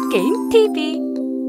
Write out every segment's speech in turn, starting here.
보드게임 TV.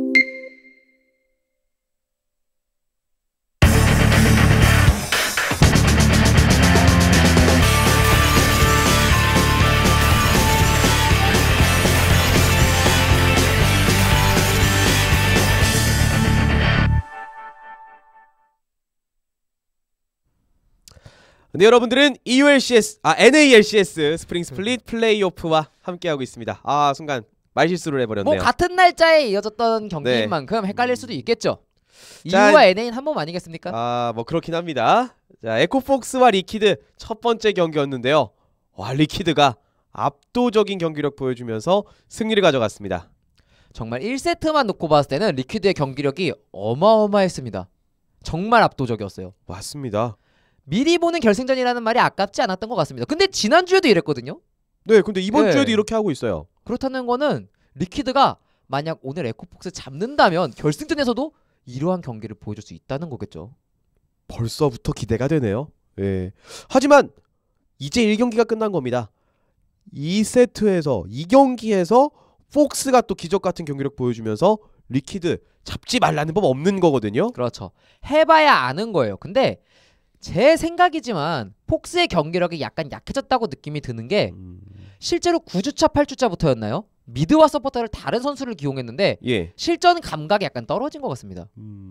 네, 여러분들은 NALCS 스프링 스플릿 플레이오프와 함께하고 있습니다. 아, 순간 말실수를 해버렸네요. 뭐 같은 날짜에 이어졌던 경기인 네. 만큼 헷갈릴 수도 있겠죠. 자, U와 NA는 한 몸 아니겠습니까? 아, 뭐 그렇긴 합니다. 자, 에코폭스와 리퀴드 첫 번째 경기였는데요. 와, 리퀴드가 압도적인 경기력 보여주면서 승리를 가져갔습니다. 정말 1세트만 놓고 봤을 때는 리퀴드의 경기력이 어마어마했습니다. 정말 압도적이었어요. 맞습니다. 미리 보는 결승전이라는 말이 아깝지 않았던 것 같습니다. 근데 지난주에도 이랬거든요. 네, 근데 이번 네. 주에도 이렇게 하고 있어요. 그렇다는 거는 리퀴드가 만약 오늘 에코폭스 잡는다면 결승전에서도 이러한 경기를 보여줄 수 있다는 거겠죠. 벌써부터 기대가 되네요. 예. 하지만 이제 1경기가 끝난 겁니다. 2세트에서 2경기에서 폭스가 또 기적같은 경기력 보여주면서 리퀴드 잡지 말라는 법 없는 거거든요. 그렇죠. 해봐야 아는 거예요. 근데 제 생각이지만 폭스의 경기력이 약간 약해졌다고 느낌이 드는 게 실제로 9주차 8주차부터였나요? 미드와 서포터를 다른 선수를 기용했는데 예. 실전 감각이 약간 떨어진 것 같습니다.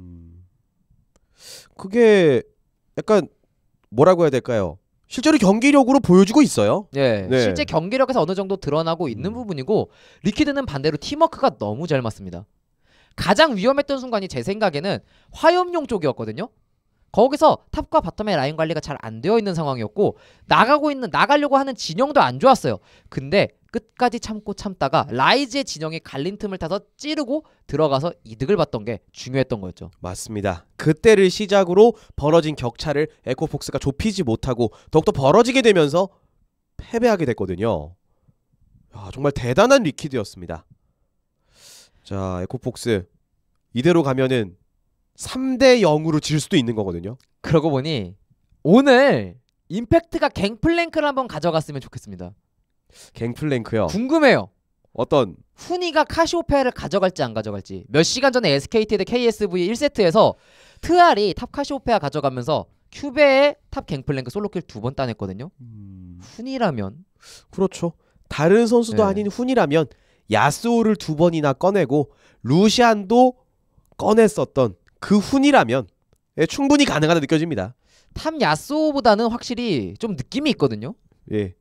그게 약간 뭐라고 해야 될까요? 실제로 경기력으로 보여주고 있어요. 예, 네. 실제 경기력에서 어느 정도 드러나고 있는 부분이고 리퀴드는 반대로 팀워크가 너무 잘 맞습니다. 가장 위험했던 순간이 제 생각에는 화염용 쪽이었거든요. 거기서 탑과 바텀의 라인 관리가 잘 안 되어 있는 상황이었고 나가려고 하는 진영도 안 좋았어요. 근데 끝까지 참다가 라이즈의 진영이 갈린 틈을 타서 찌르고 들어가서 이득을 봤던 게 중요했던 거였죠. 맞습니다. 그때를 시작으로 벌어진 격차를 에코폭스가 좁히지 못하고 더욱더 벌어지게 되면서 패배하게 됐거든요. 야, 정말 대단한 리퀴드였습니다. 자, 에코폭스 이대로 가면은 3대 0으로 질 수도 있는 거거든요. 그러고 보니 오늘 임팩트가 갱플랭크를 한번 가져갔으면 좋겠습니다. 갱플랭크요. 궁금해요. 어떤 후니가 카시오페아를 가져갈지 안 가져갈지. 몇 시간 전에 SKT 대 KSV 1세트에서 트알이 탑 카시오페아 가져가면서 큐베의 탑 갱플랭크 솔로킬 2번 따냈거든요. 후니라면 그렇죠. 다른 선수도 네. 아닌 훈이라면 야스오를 2번이나 꺼내고 루시안도 꺼냈었던 그 훈이라면 충분히 가능하다 느껴집니다. 탑 야스오보다는 확실히 좀 느낌이 있거든요. 예.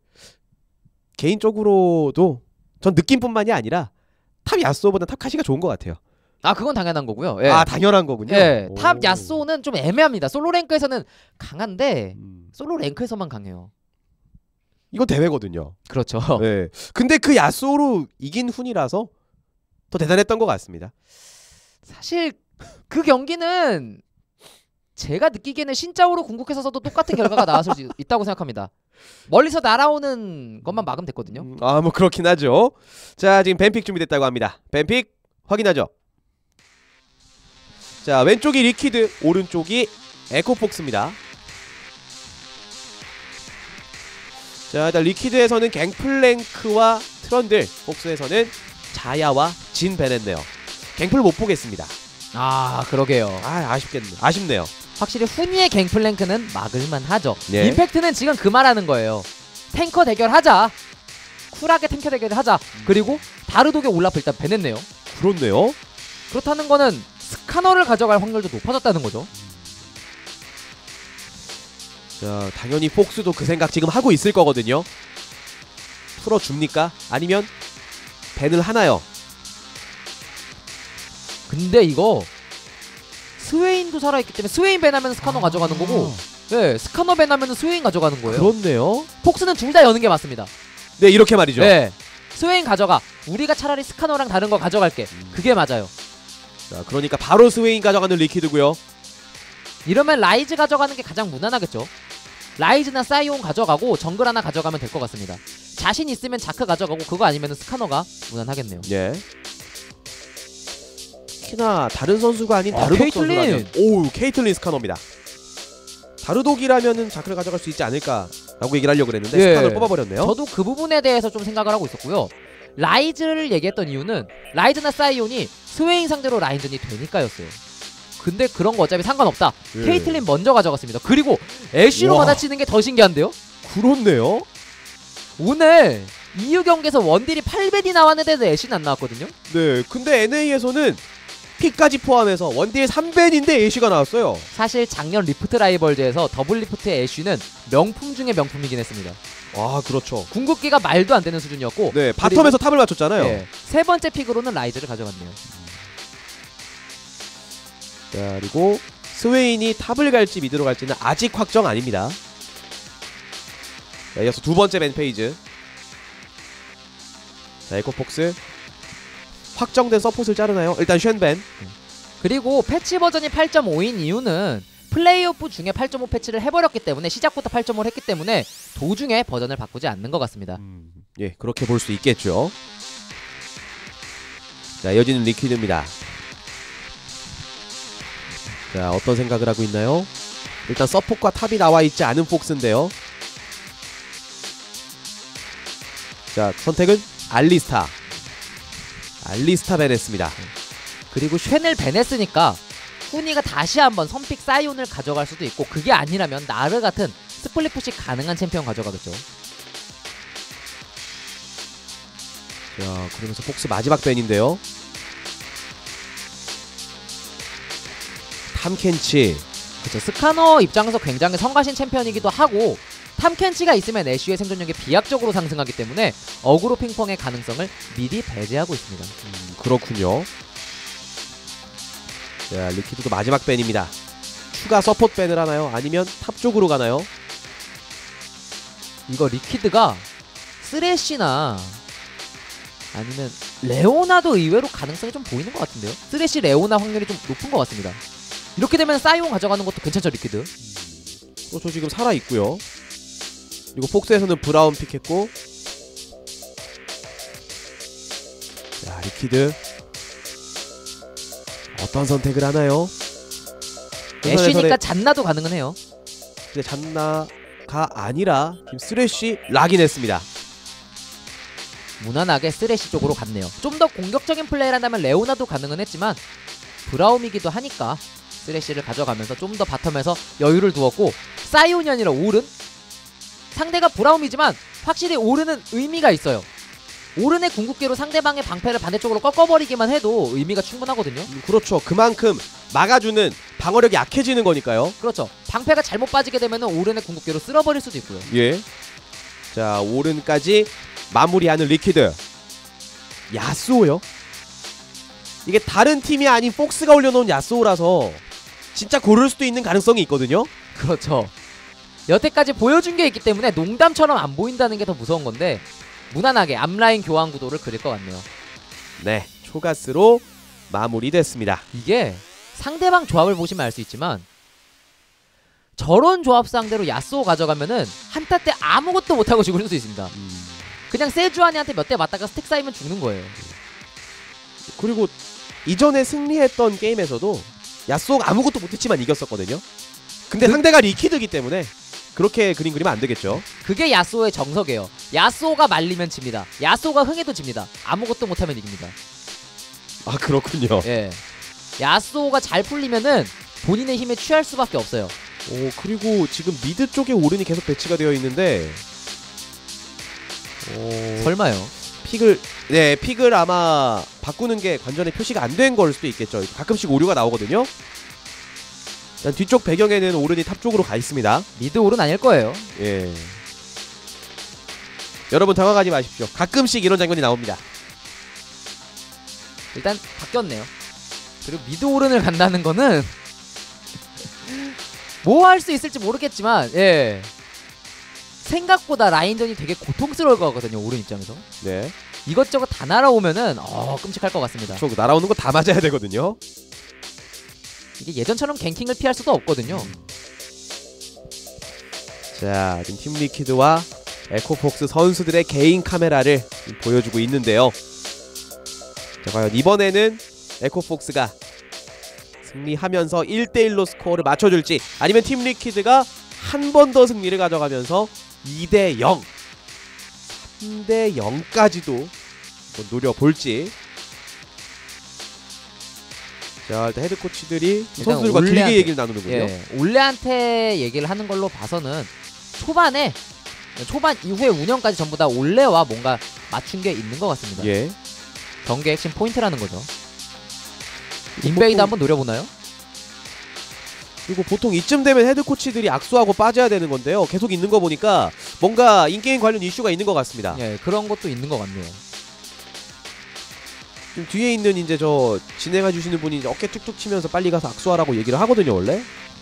개인적으로도 전 느낌뿐만이 아니라 탑 야스오보다 탑 카시가 좋은 것 같아요. 아, 그건 당연한 거고요. 예. 아, 당연한 거군요. 예, 오. 탑 야스오는 좀 애매합니다. 솔로 랭크에서는 강한데 솔로 랭크에서만 강해요. 이건 대회거든요. 그렇죠. 네. 근데 그 야스오로 이긴 훈이라서 더 대단했던 것 같습니다. 사실 그 경기는 제가 느끼기에는 신짜오로 궁극해서도 똑같은 결과가 나왔을 수 있다고 생각합니다. 멀리서 날아오는 것만 막으면 됐거든요. 아, 뭐 그렇긴 하죠. 자, 지금 뱀픽 준비됐다고 합니다. 뱀픽 확인하죠. 자, 왼쪽이 리퀴드, 오른쪽이 에코폭스입니다. 자, 일단 리퀴드에서는 갱플랭크와 트런들, 폭스에서는 자야와 진 베냈네요. 갱플 못 보겠습니다. 아, 그러게요. 아, 아쉽네요. 확실히 후니의 갱플랭크는 막을만 하죠. 예. 임팩트는 지금 그 말하는 거예요. 탱커 대결하자. 쿨하게 탱커 대결을 하자. 그리고 다르독의 올라프 일단 베냈네요. 그렇네요. 그렇다는 거는 스카너를 가져갈 확률도 높아졌다는 거죠. 자, 당연히 폭스도 그 생각 지금 하고 있을 거거든요. 풀어줍니까? 아니면 밴을 하나요? 근데 이거 스웨인도 살아있기 때문에 스웨인 밴하면 스카너 가져가는 거고, 네, 스카너 밴하면 스웨인 가져가는 거예요. 그렇네요. 폭스는 둘 다 여는 게 맞습니다. 네, 이렇게 말이죠. 네, 스웨인 가져가. 우리가 차라리 스카너랑 다른 거 가져갈게. 그게 맞아요. 자, 그러니까 바로 스웨인 가져가는 리퀴드고요. 이러면 라이즈 가져가는 게 가장 무난하겠죠. 라이즈나 사이온 가져가고 정글 하나 가져가면 될 것 같습니다. 자신 있으면 자크 가져가고 그거 아니면 스카너가 무난하겠네요. 예. 특히나 다른 선수가 아닌 다르독 케이틀린. 선수라면 오우, 케이틀린 스카너입니다. 다르독이라면은 자크를 가져갈 수 있지 않을까라고 얘기를 하려고 그랬는데 예. 스카너를 뽑아버렸네요. 저도 그 부분에 대해서 좀 생각을 하고 있었고요. 라이즈를 얘기했던 이유는 라이즈나 사이온이 스웨인 상대로 라인전이 되니까였어요. 근데 그런 거 어차피 상관없다. 예. 케이틀린 먼저 가져갔습니다. 그리고 애쉬로 와. 받아치는 게 더 신기한데요? 그렇네요. 오늘 EU 경기에서 원딜이 8벤이 나왔는데도 애쉬는 안 나왔거든요. 네, 근데 NA에서는 픽까지 포함해서 원딜 3벤인데 애쉬가 나왔어요. 사실 작년 리프트 라이벌즈에서 더블 리프트의 애쉬는 명품 중에 명품이긴 했습니다. 아, 그렇죠. 궁극기가 말도 안 되는 수준이었고, 네, 바텀에서 탑을 맞췄잖아요. 예, 세 번째 픽으로는 라이즈를 가져갔네요. 자, 그리고 스웨인이 탑을 갈지 미드로 갈지는 아직 확정 아닙니다. 자, 이어서 두 번째 맨 페이지. 자, 에코폭스 확정된 서폿을 자르나요? 일단 쉔벤. 그리고 패치 버전이 8.5인 이유는 플레이오프 중에 8.5 패치를 해버렸기 때문에, 시작부터 8.5를 했기 때문에 도중에 버전을 바꾸지 않는 것 같습니다. 예, 그렇게 볼 수 있겠죠. 자, 이어지는 리퀴드입니다. 자, 어떤 생각을 하고 있나요? 일단 서폿과 탑이 나와 있지 않은 폭스인데요. 자, 선택은 알리스타. 알리스타 밴했습니다. 그리고 쉔을 밴했으니까 후니가 다시 한번 선픽 사이온을 가져갈 수도 있고, 그게 아니라면 나르 같은 스플릿 푸시 가능한 챔피언 가져가겠죠. 자, 그러면서 폭스 마지막 밴인데요. 탐켄치. 그쵸, 스카너 입장에서 굉장히 성가신 챔피언이기도 하고, 탐켄치가 있으면 애쉬의 생존력이 비약적으로 상승하기 때문에 어그로 핑퐁의 가능성을 미리 배제하고 있습니다. 그렇군요. 자, 리퀴드도 마지막 밴입니다. 추가 서폿 밴을 하나요? 아니면 탑 쪽으로 가나요? 이거 리퀴드가 쓰레쉬나 아니면 레오나도 의외로 가능성이 좀 보이는 것 같은데요? 쓰레쉬 레오나 확률이 좀 높은 것 같습니다. 이렇게 되면 사이온 가져가는 것도 괜찮죠, 리퀴드? 저 지금 살아있고요. 그리고 폭스에서는 브라운 픽했고, 자, 리퀴드 어떤 선택을 하나요? 애쉬니까 잔나도 가능은 해요. 근데 잔나가 아니라 지금 쓰레쉬 락인 했습니다. 무난하게 쓰레쉬 쪽으로 갔네요. 좀 더 공격적인 플레이를 한다면 레오나도 가능은 했지만 브라움이기도 하니까 쓰레쉬를 가져가면서 좀 더 바텀에서 여유를 두었고, 사이온이 아니라 오른? 상대가 브라움이지만 확실히 오른은 의미가 있어요. 오른의 궁극기로 상대방의 방패를 반대쪽으로 꺾어버리기만 해도 의미가 충분하거든요. 그렇죠. 그만큼 막아주는 방어력이 약해지는 거니까요. 그렇죠. 방패가 잘못 빠지게 되면 오른의 궁극기로 쓸어버릴 수도 있고요. 예. 자, 오른까지 마무리하는 리퀴드. 야스오요? 이게 다른 팀이 아닌 폭스가 올려놓은 야스오라서 진짜 고를 수도 있는 가능성이 있거든요. 그렇죠. 여태까지 보여준 게 있기 때문에 농담처럼 안 보인다는 게 더 무서운 건데, 무난하게 앞라인 교환 구도를 그릴 것 같네요. 네, 초가스로 마무리됐습니다. 이게 상대방 조합을 보시면 알 수 있지만, 저런 조합 상대로 야스오 가져가면은 한타 때 아무것도 못하고 죽을 수도 있습니다. 그냥 세주아니한테 몇 대 맞다가 스택 쌓이면 죽는 거예요. 그리고 이전에 승리했던 게임에서도 야스오가 아무것도 못했지만 이겼었거든요. 근데 상대가 리퀴드기 때문에 그렇게 그림 그리면 안 되겠죠. 그게 야스오의 정석이에요. 야스오가 말리면 집니다. 야스오가 흥해도 집니다. 아무것도 못하면 이깁니다. 아, 그렇군요. 예. 야스오가 잘 풀리면은 본인의 힘에 취할 수밖에 없어요. 오, 그리고 지금 미드 쪽에 오른이 계속 배치가 되어 있는데, 설마요? 픽을 아마 바꾸는 게 관전에 표시가 안 된 걸 수도 있겠죠. 가끔씩 오류가 나오거든요. 일단 뒤쪽 배경에는 오른이 탑 쪽으로 가 있습니다. 미드 오른 아닐 거예요. 예. 여러분 당황하지 마십시오. 가끔씩 이런 장면이 나옵니다. 일단 바뀌었네요. 그리고 미드 오른을 간다는 거는 뭐 할 수 있을지 모르겠지만, 예, 생각보다 라인전이 되게 고통스러울 것 같거든요, 오른 입장에서. 네. 이것저것 다 날아오면은 끔찍할 것 같습니다. 저 날아오는 거 다 맞아야 되거든요. 이게 예전처럼 갱킹을 피할 수도 없거든요. 자, 지금 팀 리퀴드와 에코폭스 선수들의 개인 카메라를 보여주고 있는데요. 자, 과연 이번에는 에코폭스가 승리하면서 1대1로 스코어를 맞춰줄지, 아니면 팀 리퀴드가 한 번 더 승리를 가져가면서 2대0, 3대0까지도 노려볼지. 자, 일단 헤드 코치들이 일단 선수들과 올레한테- 길게 얘기를 나누는군요. 예, 올레한테 얘기를 하는 걸로 봐서는 초반 이후의 운영까지 전부 다 올레와 뭔가 맞춘 게 있는 것 같습니다. 예. 경기의 핵심 포인트라는 거죠. 인베이드 한번 노려보나요? 그리고 보통 이쯤 되면 헤드 코치들이 악수하고 빠져야 되는 건데요. 계속 있는 거 보니까 뭔가 인게임 관련 이슈가 있는 것 같습니다. 예, 그런 것도 있는 것 같네요. 지금 뒤에 있는 이제 저 진행해 주시는 분이 이제 어깨 툭툭 치면서 빨리 가서 악수하라고 얘기를 하거든요, 원래.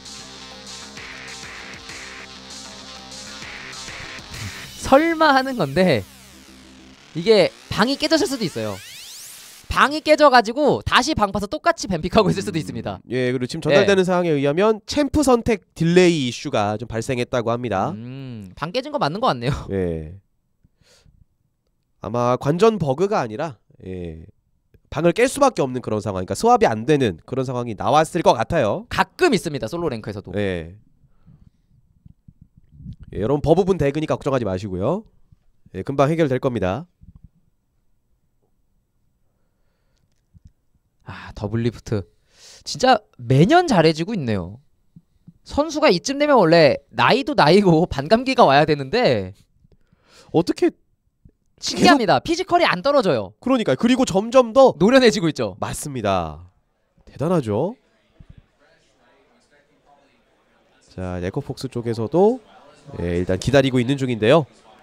설마 하는 건데 이게 방이 깨졌을 수도 있어요. 방이 깨져가지고 다시 방 파서 똑같이 뱀픽하고 있을 수도 있습니다. 예, 그리고 지금 전달되는 사항에 의하면 챔프 선택 딜레이 이슈가 좀 발생했다고 합니다. 방 깨진 거 맞는 것 같네요. 예. 아마 관전 버그가 아니라 방을 깰 수밖에 없는 그런 상황, 그러니까 스왑이 안 되는 그런 상황이 나왔을 것 같아요. 가끔 있습니다. 솔로 랭크에서도. 예. 예, 여러분 버브분 대그니까 걱정하지 마시고요. 예, 금방 해결될 겁니다. 더블리프트 진짜 매년 잘해지고 있네요. 선수가 이쯤 되면 원래 나이도 나이고 반감기가 와야 되는데 어떻게 신기합니다. 피지컬이 안 떨어져요. 그러니까요. 그리고 점점 더 노련해지고 있죠. 맞습니다. 대단하죠. 자, 에코폭스 쪽에서도 일단 기다리고 있는 중인데요.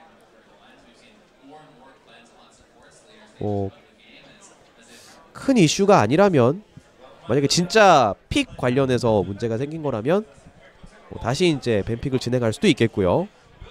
큰 이슈가 아니라면, 만약에 진짜 픽 관련해서 문제가 생긴 거라면 다시 이제 뱀픽을 진행할 수도 있겠고요.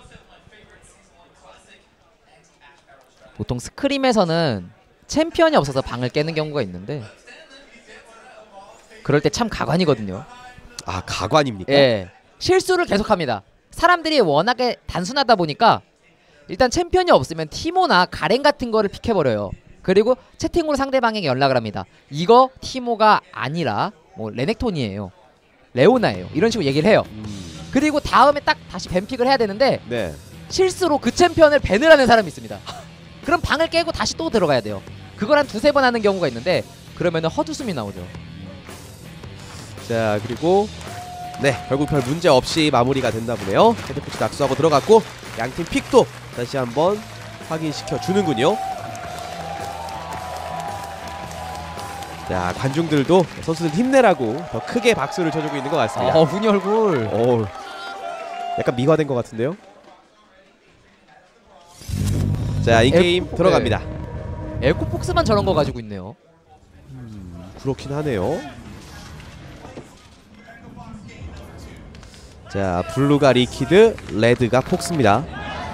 보통 스크림에서는 챔피언이 없어서 방을 깨는 경우가 있는데 그럴 때 참 가관이거든요. 아, 가관입니까? 예, 실수를 계속합니다. 사람들이 워낙에 단순하다 보니까 일단 챔피언이 없으면 티모나 가렌 같은 거를 픽해버려요. 그리고 채팅으로 상대방에게 연락을 합니다. 이거 티모가 아니라 뭐 레넥톤이에요, 레오나예요, 이런 식으로 얘기를 해요. 그리고 다음에 딱 다시 뱀픽을 해야 되는데 네. 실수로 그 챔피언을 밴을 하는 사람이 있습니다. 그럼 방을 깨고 다시 또 들어가야 돼요. 그걸 한 두세 번 하는 경우가 있는데 그러면은 헛웃음이 나오죠. 자, 그리고 결국 별 문제 없이 마무리가 된다 보네요. 헤드코치 낙수하고 들어갔고 양팀 픽도 다시 한번 확인시켜 주는군요. 자, 관중들도 선수들 힘내라고 더 크게 박수를 쳐주고 있는 것 같습니다. 훈이 얼굴. 약간 미화된 것 같은데요. 자, 인게임 들어갑니다. 에코폭스만 저런 거 가지고 있네요. 그렇긴 하네요. 자, 블루가 리퀴드, 레드가 폭스입니다.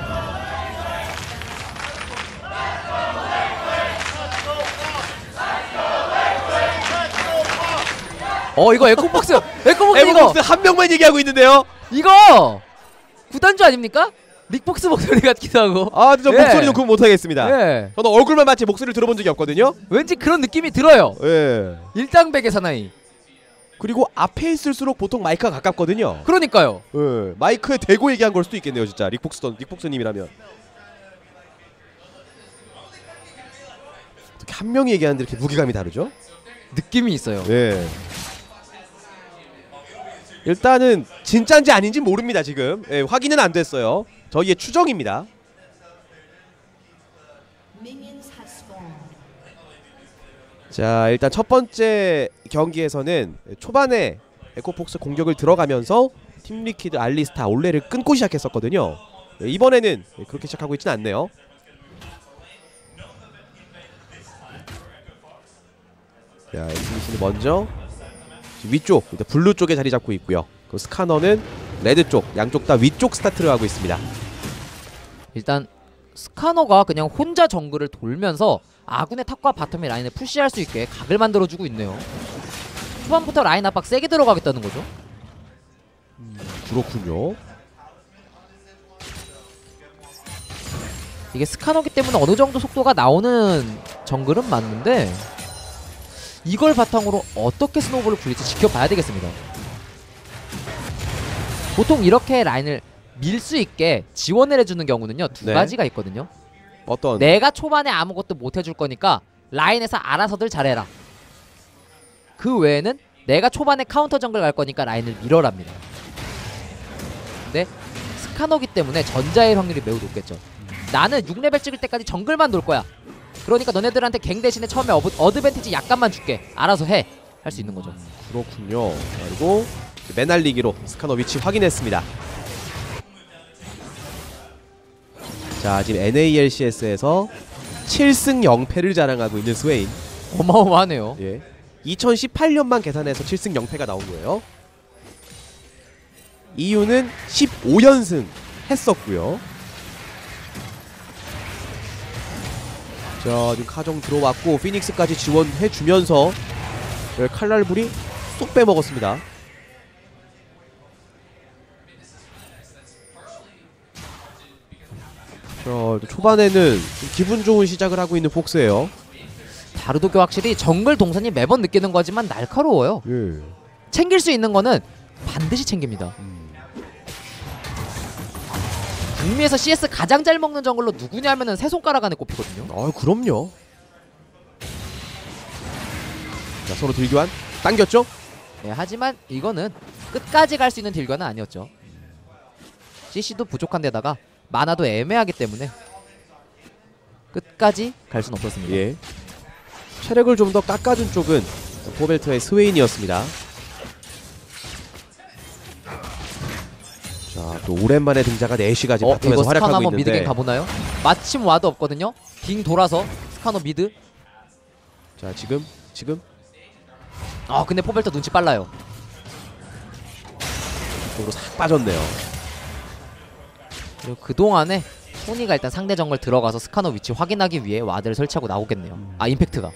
이거 에코폭스 이거 에코폭스 한 명만 얘기하고 있는데요. 이거 구단주 아닙니까? 닉폭스 목소리 같기도 하고. 근데 저 목소리는 구분 못하겠습니다. 예. 저는 얼굴만 맞지 목소리를 들어본 적이 없거든요. 왠지 그런 느낌이 들어요. 예. 일당백의 사나이. 그리고 앞에 있을수록 보통 마이크가 가깝거든요. 그러니까요. 예. 마이크에 대고 얘기한 걸 수도 있겠네요, 진짜. 닉폭스님이라면. 어떻게 한 명이 얘기하는데 이렇게 무게감이 다르죠? 느낌이 있어요. 예. 일단은 진짜인지 아닌지 모릅니다, 지금. 확인은 안 됐어요. 저희의 추정입니다. 자, 일단 첫 번째 경기에서는 초반에 에코폭스 공격을 들어가면서 팀 리퀴드, 알리스타, 올레를 끊고 시작했었거든요. 이번에는 그렇게 시작하고 있지는 않네요. 자, 에스미씨는 먼저 위쪽, 일단 블루 쪽에 자리 잡고 있고요. 그 스카너는 레드 쪽, 양쪽 다 위쪽 스타트를 하고 있습니다. 일단 스카너가 그냥 혼자 정글을 돌면서 아군의 탑과 바텀의 라인을 푸시할 수 있게 각을 만들어주고 있네요. 초반부터 라인 압박 세게 들어가겠다는 거죠. 그렇군요. 이게 스카너기 때문에 어느 정도 속도가 나오는 정글은 맞는데 이걸 바탕으로 어떻게 스노우볼을 굴릴지 지켜봐야 되겠습니다. 보통 이렇게 라인을 밀 수 있게 지원을 해주는 경우는요, 두 가지가 있거든요. 어떤? 내가 초반에 아무것도 못 해줄 거니까 라인에서 알아서들 잘해라. 그 외에는 내가 초반에 카운터 정글 갈 거니까 라인을 밀어랍니다. 근데 스카너기 때문에 전자의 확률이 매우 높겠죠. 나는 6레벨 찍을 때까지 정글만 놀 거야. 그러니까 너네들한테 갱 대신에 처음에 어드밴티지 약간만 줄게. 알아서 해. 할 수 있는 거죠. 그렇군요. 그리고 매날리기로 스카너 위치 확인했습니다. 자, 지금 NALCS에서 7승 0패를 자랑하고 있는 스웨인. 어마어마하네요. 예. 2018년만 계산해서 7승 0패가 나온 거예요. 이유는 15연승 했었고요. 자, 지금 카정 들어왔고 피닉스까지 지원해주면서 칼날불이 쏙 빼먹었습니다. 자, 초반에는 좀 기분 좋은 시작을 하고 있는 폭스예요. 다르도교 확실히 정글 동선이 매번 느끼는 거지만 날카로워요. 예. 챙길 수 있는 거는 반드시 챙깁니다. 북미에서 CS 가장 잘 먹는 정글로 누구냐 하면은 세 손가락 안에 꼽히거든요. 아, 그럼요. 자, 서로 딜교환 당겼죠? 네, 하지만 이거는 끝까지 갈 수 있는 딜과는 아니었죠. CC도 부족한 데다가 만화도 애매하기 때문에 끝까지 갈 수는 없었습니다. 예. 체력을 좀 더 깎아준 쪽은 포벨트의 스웨인이었습니다. 자, 또 오랜만에 등장한 애쉬가 지금 이거 바텀에서 스카너 활약하고 한번 있는데. 미드갱 가보나요? 마침 와드 없거든요. 빙 돌아서 스카너 미드. 자, 지금 근데 포벨터 눈치 빨라요. 쪽으로 싹 빠졌네요. 그리고 그동안에 소니가 일단 상대 정글 들어가서 스카너 위치 확인하기 위해 와드를 설치하고 나오겠네요. 임팩트가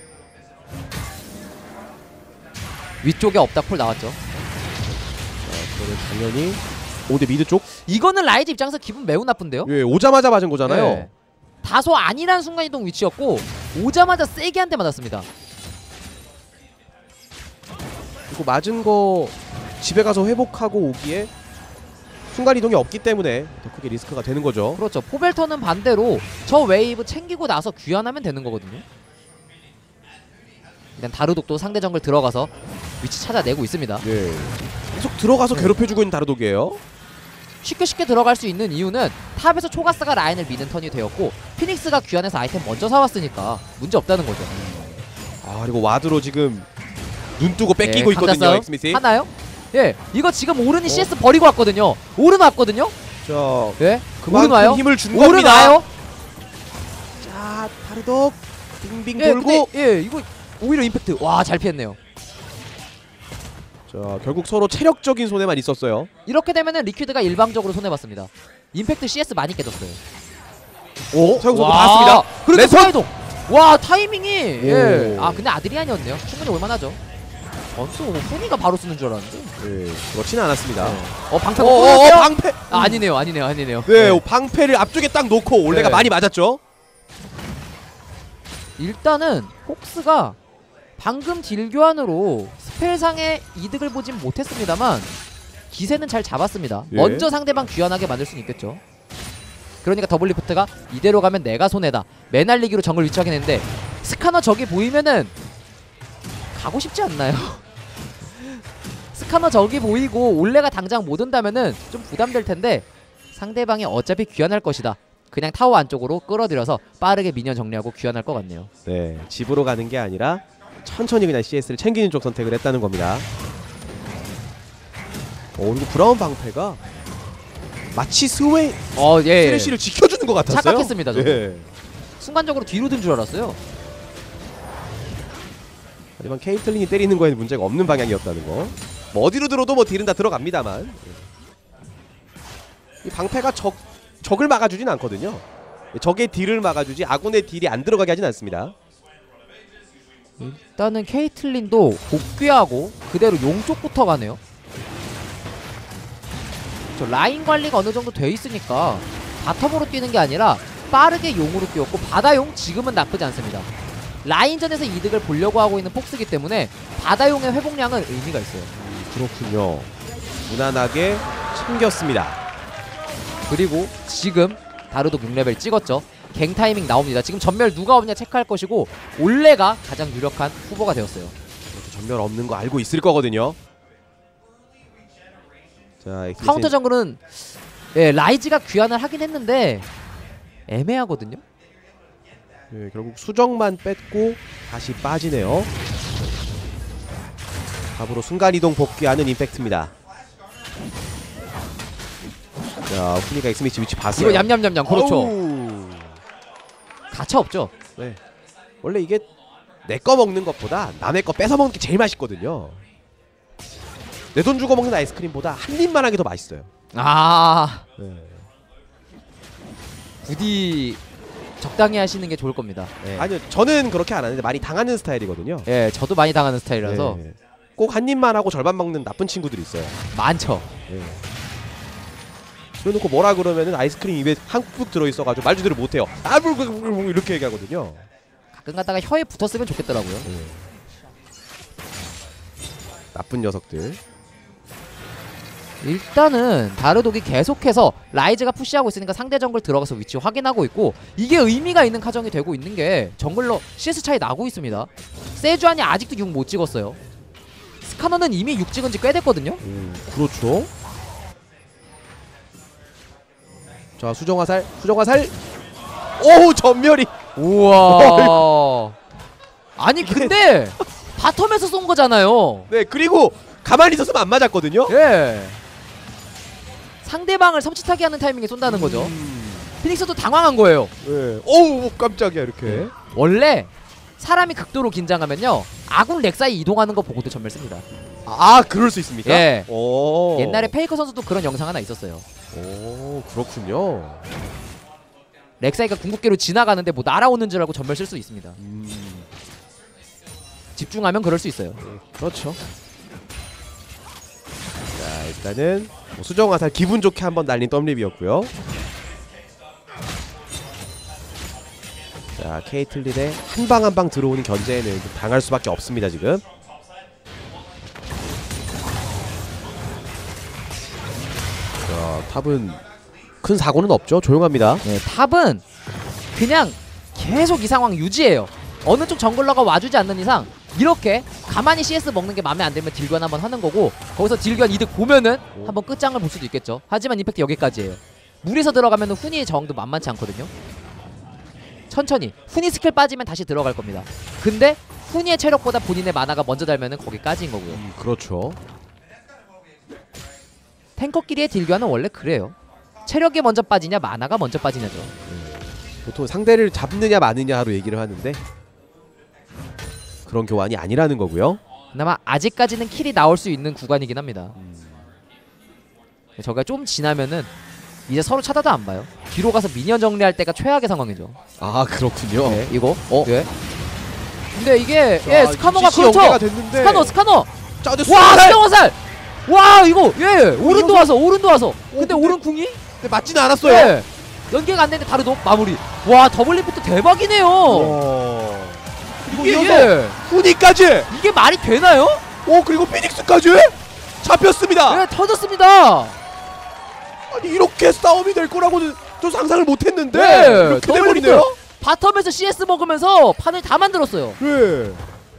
위쪽에 없다 콜 나왔죠. 자, 그러면 당연히 오대 미드 쪽. 이거는 라이즈 입장에서 기분 매우 나쁜데요. 예, 오자마자 맞은 거잖아요. 네. 다소 안일한 순간이동 위치였고 오자마자 세게 한 대 맞았습니다. 그리고 맞은 거 집에 가서 회복하고 오기에 순간 이동이 없기 때문에 더 크게 리스크가 되는 거죠. 그렇죠. 포벨터는 반대로 저 웨이브 챙기고 나서 귀환하면 되는 거거든요. 일단 다루독도 상대 정글 들어가서 위치 찾아내고 있습니다. 예. 계속 들어가서 괴롭혀주고 있는 다르독이에요. 쉽게 들어갈 수 있는 이유는 탑에서 초가스가 라인을 미는 턴이 되었고 피닉스가 귀환해서 아이템 먼저 사왔으니까 문제 없다는 거죠. 아, 그리고 와드로 지금 눈 뜨고 뺏기고 네, 있거든요. 강자 엑스미스. 하나요? 예, 이거 지금 오른이 CS 버리고 왔거든요. 오른 왔거든요. 자, 예, 그만큼 오른 와요. 힘을 준 오른 겁니다. 와요. 자, 다르독 빙빙 예, 돌고. 근데, 예, 이거 오히려 임팩트. 와, 잘 피했네요. 자, 결국 서로 체력적인 손해만 있었어요. 이렇게 되면은 리퀴드가 일방적으로 손해봤습니다. 임팩트 CS 많이 깨졌어요. 오, 서영선도 와, 봤습니다. 그래도 랜선! 소화이동. 와, 타이밍이. 예. 오. 아, 근데 아드리안이었네요. 충분히 올만하죠. 전투 소니가 바로 쓰는 줄 알았는데. 예, 그렇지는 않았습니다. 방패가 방패. 아니네요. 네, 방패를 앞쪽에 딱 놓고 올레가 네. 많이 맞았죠. 일단은 폭스가 방금 딜 교환으로 스펠상의 이득을 보진 못했습니다만 기세는 잘 잡았습니다. 예. 먼저 상대방 귀환하게 만들 수는 있겠죠. 그러니까 더블리프트가 이대로 가면 내가 손해다. 매날리기로 정글 위치 확인했는데 스카너 저기 보이면은 가고 싶지 않나요? 스카너 저기 보이고 올레가 당장 못 온다면은 좀 부담될 텐데 상대방이 어차피 귀환할 것이다. 그냥 타워 안쪽으로 끌어들여서 빠르게 미니언 정리하고 귀환할 것 같네요. 네, 집으로 가는 게 아니라 천천히 그냥 CS를 챙기는 쪽 선택을 했다는 겁니다. 그리고 브라운 방패가 마치 스레쉬를 지켜주는 것 같았어요. 착각했습니다, 저도. 예. 순간적으로 뒤로 든 줄 알았어요. 하지만 케이틀린이 때리는 거에는 문제가 없는 방향이었다는 거. 뭐 어디로 들어도 뭐 딜은 다 들어갑니다만 이 방패가 적을 막아주진 않거든요. 적의 딜을 막아주지 아군의 딜이 안 들어가게 하진 않습니다. 일단은 케이틀린도 복귀하고 그대로 용 쪽부터 가네요. 저 라인 관리가 어느 정도 돼 있으니까 바텀으로 뛰는 게 아니라 빠르게 용으로 뛰었고 바다용 지금은 나쁘지 않습니다. 라인전에서 이득을 보려고 하고 있는 폭스기 때문에 바다용의 회복량은 의미가 있어요. 그렇군요. 무난하게 챙겼습니다. 그리고 지금 다루독 6레벨 찍었죠. 갱 타이밍 나옵니다. 지금 전멸 누가 없냐 체크할 것이고 올레가 가장 유력한 후보가 되었어요. 전멸 없는 거 알고 있을 거거든요. 자, 엑스리신. 카운터 정글은 라이즈가 귀환을 하긴 했는데 애매하거든요. 예, 결국 수정만 뺐고 다시 빠지네요. 답으로 순간이동 복귀하는 임팩트입니다. 자, 후니가 엑스미치 위치 봤어요. 이거 얌얌얌얌. 그렇죠. 어우. 가차 없죠. 네. 원래 이게 내 거 먹는 것보다 남의 거 뺏어 먹는 게 제일 맛있거든요. 내 돈 주고 먹는 아이스크림보다 한 입만 하게 더 맛있어요. 아 네. 부디 적당히 하시는 게 좋을 겁니다. 예. 아니요, 저는 그렇게 안 하는데 많이 당하는 스타일이거든요. 예, 저도 많이 당하는 스타일이라서 네. 꼭 한 입만 하고 절반 먹는 나쁜 친구들이 있어요. 많죠. 네. 그래놓고 뭐라 그러면은 아이스크림 입에 한국 들어있어가지고 말 제대로 못해요. 이렇게 얘기하거든요. 가끔 가다가 혀에 붙었으면 좋겠더라고요. 나쁜 녀석들. 일단은 다르독이 계속해서 라이즈가 푸시하고 있으니까 상대 정글 들어가서 위치 확인하고 있고 이게 의미가 있는 카정이 되고 있는 게 정글로 CS 차이 나고 있습니다. 세주안이 아직도 6 못 찍었어요. 스카너는 이미 6 찍은 지 꽤 됐거든요. 그렇죠. 자, 수정화살. 오, 전멸이. 우와. 아니 근데 바텀에서 쏜 거잖아요. 네, 그리고 가만히 있었으면 안 맞았거든요. 예. 상대방을 섬찟하게 하는 타이밍에 쏜다는 거죠. 피닉스도 당황한 거예요. 네. 오우, 깜짝이야 이렇게. 원래 사람이 극도로 긴장하면요 아군 렉사이 이동하는 거 보고도 전멸 씁니다. 아, 그럴 수 있습니까? 예. 오. 옛날에 페이커 선수도 그런 영상 하나 있었어요. 오, 그렇군요. 렉사이가 궁극기로 지나가는데 뭐 날아오는 줄 알고 전멸 쓸 수 있습니다. 집중하면 그럴 수 있어요. 그렇죠. 자, 일단은 뭐 수정화살 기분 좋게 한번 날린 덤립이었고요. 자, 케이틀린의 한 방 한 방 들어오는 견제에는 좀 당할 수밖에 없습니다 지금. 자, 탑은 큰 사고는 없죠. 조용합니다. 네, 탑은 그냥 계속 이 상황 유지해요. 어느 쪽 정글러가 와주지 않는 이상 이렇게 가만히 CS 먹는 게 마음에 안 들면 딜견 한번 하는 거고 거기서 딜견 이득 보면은 한번 끝장을 볼 수도 있겠죠. 하지만 임팩트 여기까지예요. 물에서 들어가면 훈이의 저항도 만만치 않거든요. 천천히 훈이 스킬 빠지면 다시 들어갈 겁니다. 근데 훈이의 체력보다 본인의 마나가 먼저 달면은 거기까지인 거고요. 그렇죠. 탱커끼리의 딜교환은 원래 그래요. 체력이 먼저 빠지냐 마나가 먼저 빠지냐죠. 보통 상대를 잡느냐 마느냐로 얘기를 하는데 그런 교환이 아니라는 거고요. 그나마 아직까지는 킬이 나올 수 있는 구간이긴 합니다. 저가 좀 지나면은 이제 서로 쳐다도 안 봐요. 뒤로 가서 미니언 정리할 때가 최악의 상황이죠. 아, 그렇군요. 네, 이거 예. 근데 이게 자, 스카너가 CC 그렇죠. 연계가 됐는데. 스카너 자, 와 수정화살 와 이거 오른도 와서 근데 근데- 오른 궁이 근데 맞지는 않았어요. 예 연계가 안 되는데 다르도 마무리. 와 더블리프트 대박이네요. 그리고 이게, 이어서 후니까지. 이게 말이 되나요? 오, 그리고 피닉스까지 잡혔습니다. 네 터졌습니다. 아니, 이렇게 싸움이 될 거라고는 저 상상을 못했는데 네, 이렇게 돼버리네요. 바텀에서 CS 먹으면서 판을 다 만들었어요. 네.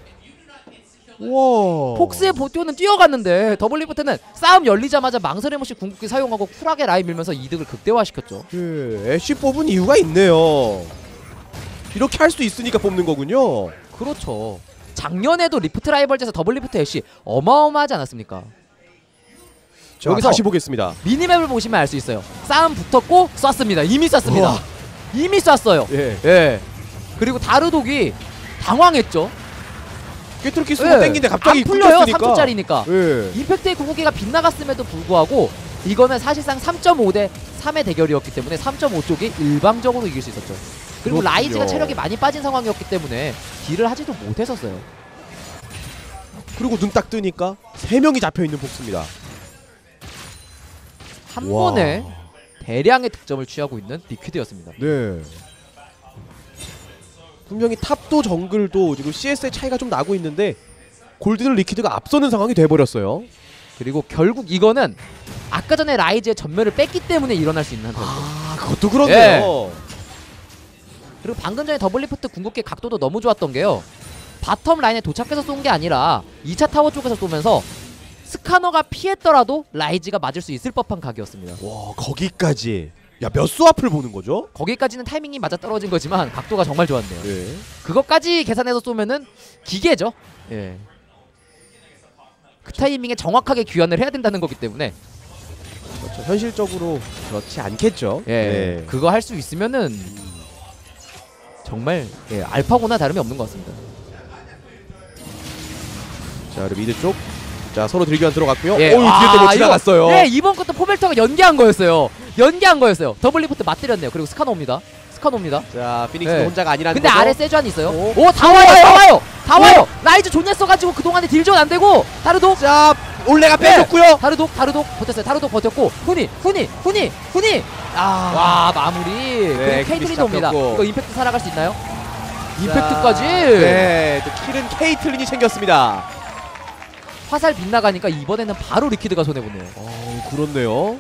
와. 폭스의 보토는 뛰어갔는데 더블리프트는 싸움 열리자마자 망설임 없이 궁극기 사용하고 쿨하게 라인 밀면서 이득을 극대화시켰죠. 예, 애쉬 뽑은 이유가 있네요. 이렇게 할 수 있으니까 뽑는 거군요. 그렇죠. 작년에도 리프트 라이벌즈에서 더블리프트 애쉬 어마어마하지 않았습니까? 자, 여기서 다시 보겠습니다. 미니맵을 보시면 알 수 있어요. 싸움 붙었고 쐈습니다. 이미 쐈습니다. 우와. 이미 쐈어요. 예. 예. 그리고 다르독이 당황했죠. 깨트로키스 예. 땡긴데 갑자기 안 풀려요. 끊겼으니까. 3초짜리니까. 예. 임팩트의 궁극기가 빗나갔음에도 불구하고 이거는 사실상 3.5 대 3의 대결이었기 때문에 3.5 쪽이 일방적으로 이길 수 있었죠. 그리고 그렇군요. 라이즈가 체력이 많이 빠진 상황이었기 때문에 딜을 하지도 못했었어요. 그리고 눈 딱 뜨니까 3명이 잡혀있는 복수입니다. 한 와. 번에 대량의 득점을 취하고 있는 리퀴드였습니다. 네. 분명히 탑도 정글도 지금 CS의 차이가 좀 나고 있는데 골든을 리퀴드가 앞서는 상황이 돼버렸어요. 그리고 결국 이거는 아까 전에 라이즈의 전멸을 뺐기 때문에 일어날 수 있는 한타였죠. 아, 그것도 그렇네요. 그리고 방금 전에 더블리프트 궁극기 각도도 너무 좋았던 게요. 바텀 라인에 도착해서 쏜 게 아니라 2차 타워 쪽에서 쏘면서 스카너가 피했더라도 라이즈가 맞을 수 있을 법한 각이었습니다. 와 거기까지. 야 몇 수 앞을 보는 거죠? 거기까지는 타이밍이 맞아 떨어진 거지만 각도가 정말 좋았네요. 예. 그것까지 계산해서 쏘면은 기계죠. 예. 그 타이밍에 정확하게 귀환을 해야 된다는 거기 때문에 그렇죠. 현실적으로 그렇지 않겠죠. 예. 네. 그거 할 수 있으면은 정말 예, 알파고나 다름이 없는 것 같습니다. 자 그리고 미드 쪽. 자 서로 들교환 들어갔고요. 예. 오 뒤에 또 뭐 지나갔어요. 네, 이번 것도 포벨터가 연계한 거였어요. 연계한 거였어요. 더블리프트 맞들였네요. 그리고 스카노 옵니다. 스카노 옵니다. 자 피닉스도 네. 혼자가 아니라는 근데 거죠. 아래 세주안이 있어요. 오. 오, 다 와요, 다 와요, 다 와요. 라이즈 존야 써가지고 그동안에 딜존 안 되고 다르독, 자 올레가 네. 빼줬고요. 다르독 버텼어요. 다르독 버텼고 훈이. 와 마무리. 네, 그리고 케이틀린도 옵니다. 잡혔고. 이거 임팩트 살아갈 수 있나요? 자, 임팩트까지. 네, 또 킬은 케이틀린이 챙겼습니다. 화살 빗나가니까 이번에는 바로 리퀴드가 손해보네요. 그렇네요.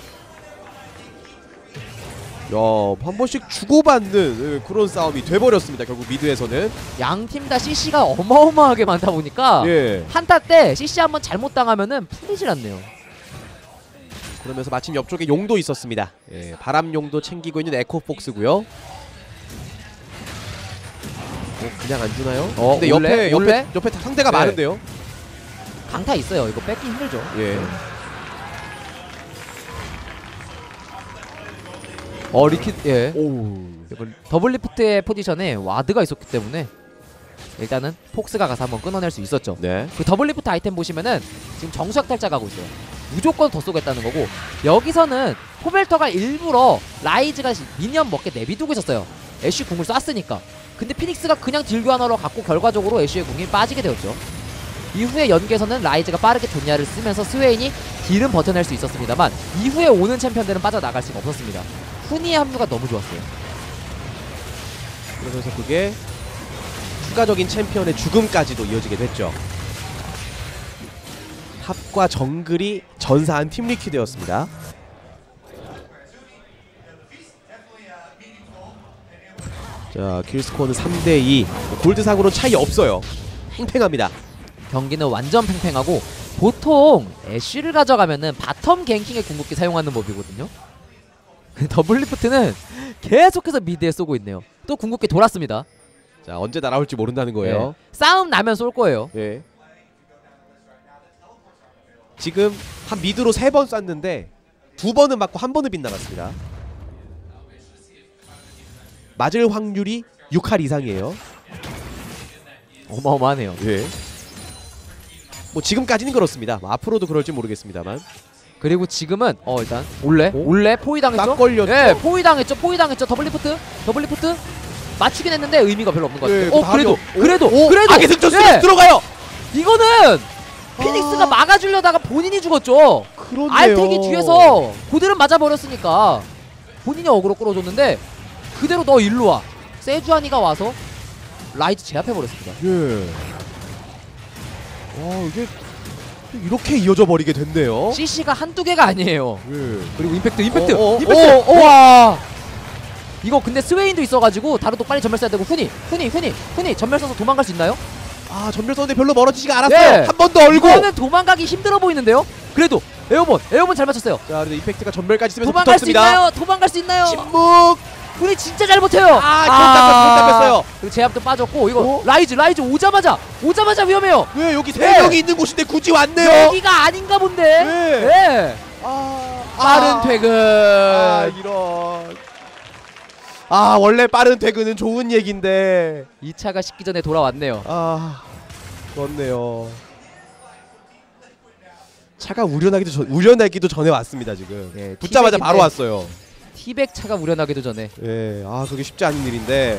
야, 한 번씩 주고받는 그런 싸움이 돼버렸습니다. 결국 미드에서는. 양 팀 다 CC가 어마어마하게 많다 보니까 예. 한타 때 CC 한번 잘못 당하면은 풀리질 않네요. 그러면서 마침 옆쪽에 용도 있었습니다. 예, 바람용도 챙기고 있는 에코폭스고요. 그냥 안 주나요? 근데 올레? 옆에 상대가 네. 많은데요. 강타 있어요. 이거 뺏기 힘들죠. 예. 리퀴드 예. 오. 더블리프트의 포지션에 와드가 있었기 때문에 일단은 폭스가 가서 한번 끊어낼 수 있었죠. 네. 그 더블리프트 아이템 보시면은 지금 정수학 탈자 가고 있어요. 무조건 더 쏘겠다는 거고 여기서는 포벨터가 일부러 라이즈가 미니언 먹게 내비두고 있었어요. 애쉬 궁을 쐈으니까. 근데 피닉스가 그냥 딜교환하러 갔고 결과적으로 애쉬의 궁이 빠지게 되었죠. 이후에 연계에서는 라이즈가 빠르게 존야를 쓰면서 스웨인이 딜은 버텨낼 수 있었습니다만 이후에 오는 챔피언들은 빠져나갈 수가 없었습니다. 훈이의 합류가 너무 좋았어요. 그러면서 그게 추가적인 챔피언의 죽음까지도 이어지게 됐죠. 탑과 정글이 전사한 팀 리퀴드였습니다. 자, 킬스코어는 3대2. 골드상으로 차이 없어요. 팽팽합니다. 경기는 완전 팽팽하고 보통 애쉬를 가져가면은 바텀 갱킹의 궁극기 사용하는 법이거든요. 더블리프트는 계속해서 미드에 쏘고 있네요. 또 궁극기 돌았습니다. 자, 언제 날아올지 모른다는 거예요. 네. 싸움 나면 쏠 거예요. 예. 지금 한 미드로 3번 쐈는데 2번은 맞고 1번은 빗나갔습니다. 맞을 확률이 6할 이상이에요. 어마어마하네요. 예. 뭐 지금까지는 그렇습니다. 뭐 앞으로도 그럴지 모르겠습니다만. 그리고 지금은 일단 올레 포위 당했죠? 딱 걸렸죠? 예, 포위 당했죠. 더블리프트 맞추긴 했는데 의미가 별로 없는 것 같아요. 예, 그래도 악의 승천수 예, 들어가요. 이거는 피닉스가 막아주려다가 본인이 죽었죠. 그렇네요. 알텍이 뒤에서 고들은 맞아버렸으니까 본인이 어그로 끌어줬는데 그대로 너 일로 와. 세주아니가 와서 라이즈 제압해버렸습니다. 예. 와, 이게 이렇게 이어져 버리게 됐네요. CC가 한두 개가 아니에요. 예. 그리고 임팩트. 와. 이거 근데 스웨인도 있어가지고 다루도 빨리 전멸 써야 되고 훈이 전멸 써서 도망갈 수 있나요? 아, 전멸 썼는데 별로 멀어지지가 않았어요. 네. 한 번 더 얼고. 이거는 도망가기 힘들어 보이는데요? 그래도 에어본 잘 맞췄어요. 자, 근데 이펙트가 전멸까지 쓰면서 도망갈 붙었습니다. 수 있나요? 침묵. 훈이 진짜 잘 버텨요. 돈 잡혔어요. 그리고 제압도 빠졌고 이거 어? 라이즈 오자마자 위험해요. 왜 여기 세 네. 명이 있는 곳인데 굳이 왔네요. 여기가 아닌가 본데. 네. 네. 빠른 퇴근. 이런. 원래 빠른 퇴근은 좋은 얘긴데. 2차가 식기 전에 돌아왔네요. 그렇네요. 차가 우려나기도 전에 왔습니다 지금. 예, 붙자마자 바로 티백인데 왔어요. 티백 차가 우려나기도 전에. 예, 그게 쉽지 않은 일인데.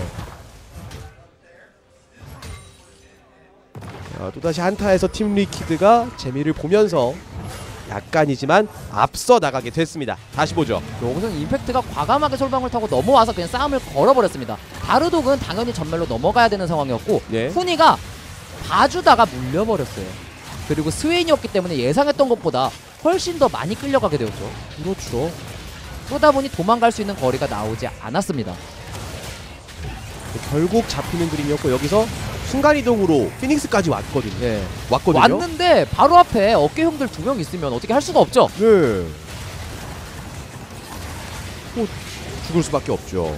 또다시 한타에서 팀 리퀴드가 재미를 보면서 약간이지만 앞서 나가게 됐습니다. 다시 보죠. 여기서는 임팩트가 과감하게 솔방울 타고 넘어와서 그냥 싸움을 걸어버렸습니다. 다르독은 당연히 전멸로 넘어가야 되는 상황이었고 네. 훈이가 봐주다가 물려버렸어요. 그리고 스웨인이었기 때문에 예상했던 것보다 훨씬 더 많이 끌려가게 되었죠. 그렇죠. 쏘다 보니 도망갈 수 있는 거리가 나오지 않았습니다. 결국 잡히는 그림이었고 여기서 순간이동으로 피닉스까지 왔거든요. 예. 왔거든요. 왔는데 바로 앞에 어깨형들 2명 있으면 어떻게 할 수가 없죠. 네. 죽을 수밖에 없죠.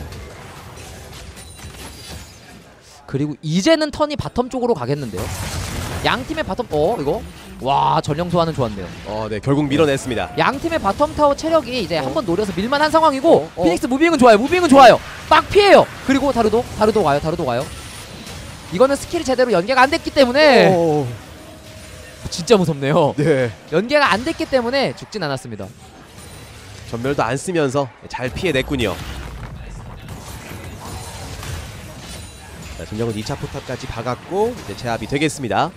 그리고 이제는 턴이 바텀 쪽으로 가겠는데요. 양 팀의 바텀 이거 와 전령 소환은 좋았네요. 네, 결국 밀어냈습니다. 양 팀의 바텀 타워 체력이 이제 한번 노려서 밀만한 상황이고 어. 피닉스 무빙은 좋아요. 무빙은 좋아요. 빡 피해요. 그리고 다루도 와요. 이거는 스킬이 제대로 연계가 안 됐기 때문에 진짜 무섭네요. 네. 연계가 안 됐기 때문에 죽진 않았습니다. 전멸도 안 쓰면서 잘 피해냈군요. 자, 전령은 2차 포탑까지 박았고 이제 제압이 되겠습니다.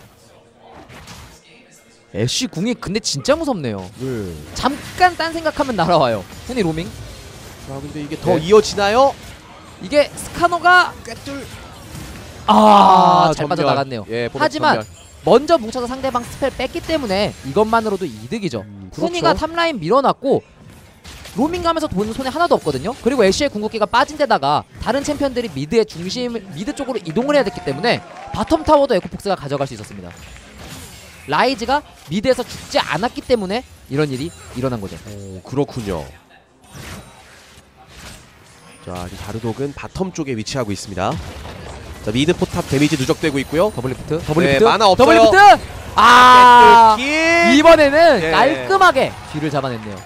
애쉬 궁이 근데 진짜 무섭네요. 네. 잠깐 딴 생각하면 날아와요. 훈이 로밍. 자, 근데 이게 더 네. 이어지나요? 이게 스카너가 꿰뚫. 잘 전멸. 빠져나갔네요. 예, 보너스 하지만 전멸. 먼저 뭉쳐서 상대방 스펠 뺐기 때문에 이것만으로도 이득이죠. 그렇죠. 훈이가 탑라인 밀어놨고 로밍 가면서 돈 손에 하나도 없거든요. 그리고 애쉬의 궁극기가 빠진 데다가 다른 챔피언들이 미드의 미드 쪽으로 이동을 해야 됐기 때문에 바텀 타워도 에코폭스가 가져갈 수 있었습니다. 라이즈가 미드에서 죽지 않았기 때문에 이런 일이 일어난 거죠. 그렇군요. 자, 이 다르독은 바텀 쪽에 위치하고 있습니다. 자, 미드 포탑 데미지 누적되고 있고요. 더블리프트 네, 만화 없어요. 더블리프트 길. 이번에는 네. 깔끔하게 뒤를 잡아냈네요.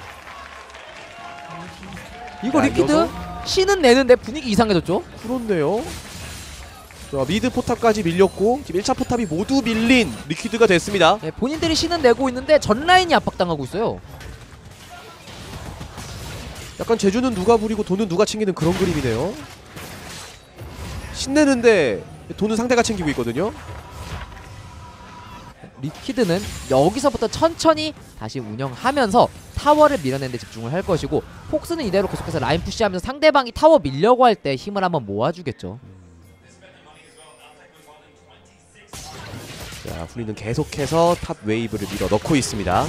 이거 야, 리퀴드 신은 내는데 분위기 이상해졌죠? 그렇네요. 자, 미드 포탑까지 밀렸고 지금 1차 포탑이 모두 밀린 리퀴드가 됐습니다. 네, 본인들이 신은 내고 있는데 전 라인이 압박당하고 있어요. 약간 제주는 누가 부리고 돈은 누가 챙기는 그런 그림이네요. 신내는데 돈은 상대가 챙기고 있거든요. 리퀴드는 여기서부터 천천히 다시 운영하면서 타워를 밀어내는 데 집중을 할 것이고 폭스는 이대로 계속해서 라인 푸시하면서 상대방이 타워 밀려고 할 때 힘을 한번 모아주겠죠. 자, 훈이는 계속해서 탑 웨이브를 밀어 넣고 있습니다.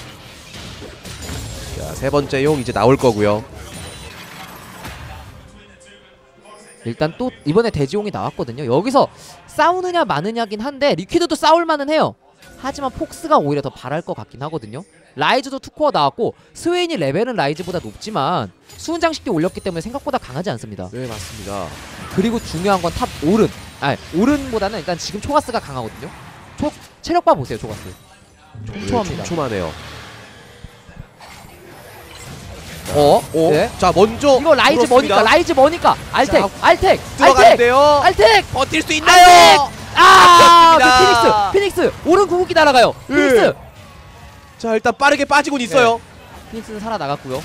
자, 세 번째 용 이제 나올 거고요. 일단 또 이번에 대지용이 나왔거든요. 여기서 싸우느냐 마느냐긴 한데 리퀴드도 싸울 만은 해요. 하지만 폭스가 오히려 더 바랄 것 같긴 하거든요. 라이즈도 투코어 나왔고 스웨인이 레벨은 라이즈보다 높지만 수은 장식도 올렸기 때문에 생각보다 강하지 않습니다. 네, 맞습니다. 그리고 중요한 건 탑 오른. 오른보다는 일단 지금 초가스가 강하거든요. 체력 봐 보세요. 초가스 촘촘합니다. 촘촘하네요. 네. 자, 먼저 이거 라이즈 물었습니다. 뭐니까 알텍 자, 알텍 들어가는데요. 알텍 버틸 수 알텍! 있나요? 막혔습니다. 피닉스 오른 궁극기 날아가요. 피닉스 자, 일단 빠르게 빠지곤 있어요. 피닉스는 살아나갔고요.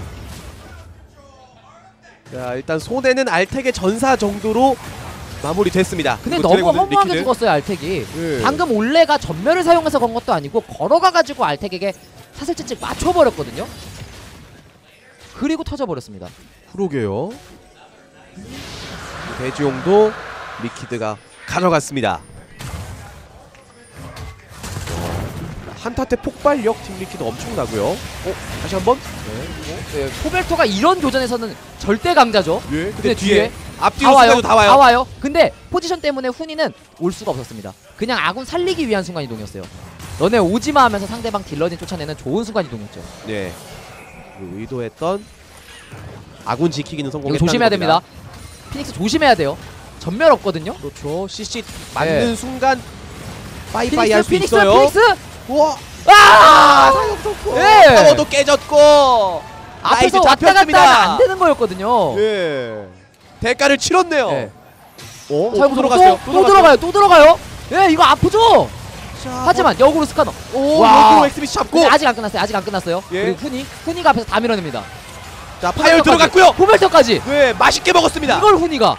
자, 일단 손에는 알텍의 전사 정도로 마무리됐습니다. 근데 그리고 너무 드래곤 허무하게 리퀴드. 죽었어요. 알텍이 네. 방금 올레가 전멸을 사용해서 건 것도 아니고 걸어가가지고 알텍에게 사슬ጭ찍 맞춰버렸거든요. 그리고 터져버렸습니다. 그러게요. 대지용도 리퀴드가 가져갔습니다. 한타 때 폭발력 팀 리퀴드 엄청나고요. 다시 한번. 포벨토가 이런 교전에서는 절대 강자죠. 예. 근데 뒤에 앞뒤로 순간도 다 와요. 다 와요. 근데 포지션 때문에 훈이는 올 수가 없었습니다. 그냥 아군 살리기 위한 순간이동이었어요. 너네 오지마 하면서 상대방 딜러진 쫓아내는 좋은 순간이동이었죠. 네. 그 의도했던 아군 지키기는 이거 성공했다는 조심해야 겁니다. 됩니다. 피닉스 조심해야 돼요. 전멸 없거든요. 그렇죠. CC 맞는 순간 빠이빠이 피닉스 할 수 피닉스 있어요. 피닉스. 우와. 아! 네. 타워도 깨졌고 라이즈 앞에서 왔다 갔다 잡혔습니다. 하면 안 되는 거였거든요. 예. 대가를 치렀네요. 네. 또 들어갔어요. 또 들어가요. 예, 이거 아프죠. 자, 하지만 역으로 스카너. 와. 역으로 엑스비시 잡고. 근데 아직 안 끝났어요. 예. 그리고 훈이가 앞에서 다 밀어냅니다. 자, 파열 들어갔고요. 포벨터까지. 네, 맛있게 먹었습니다. 이걸 훈이가.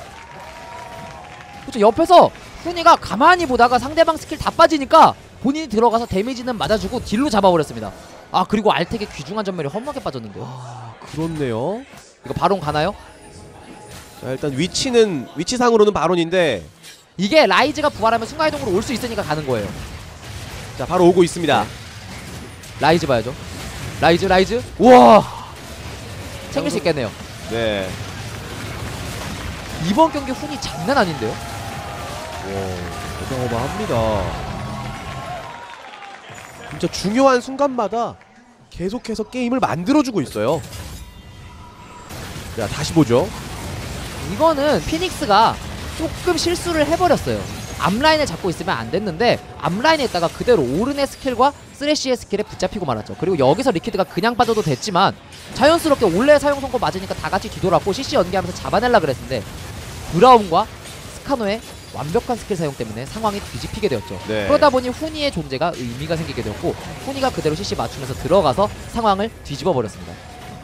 그렇죠. 옆에서 훈이가 가만히 보다가 상대방 스킬 다 빠지니까 본인이 들어가서 데미지는 맞아주고 딜로 잡아버렸습니다. 아, 그리고 알텍의 귀중한 전멸이 허무하게 빠졌는데요. 그렇네요. 이거 바론 가나요? 자, 일단 위치상으로는 바론인데 이게 라이즈가 부활하면 순간이동으로 올 수 있으니까 가는 거예요. 자, 바로 오고 있습니다. 라이즈 봐야죠. 라이즈. 우와. 챙길 수 있겠네요. 네. 이번 경기 훈이 장난 아닌데요? 와, 어마어마합니다. 진짜 중요한 순간마다 계속해서 게임을 만들어주고 있어요. 자, 다시 보죠. 이거는 피닉스가 조금 실수를 해버렸어요. 앞라인을 잡고 있으면 안 됐는데 앞라인에 있다가 그대로 오른의 스킬과 쓰레쉬의 스킬에 붙잡히고 말았죠. 그리고 여기서 리퀴드가 그냥 빠져도 됐지만 자연스럽게 원래 사용 선고 맞으니까 다 같이 뒤돌았고 CC 연계하면서 잡아내려 그랬는데 브라운과 스카노의 완벽한 스킬 사용 때문에 상황이 뒤집히게 되었죠. 네. 그러다 보니 후니의 존재가 의미가 생기게 되었고 후니가 그대로 CC 맞추면서 들어가서 상황을 뒤집어 버렸습니다.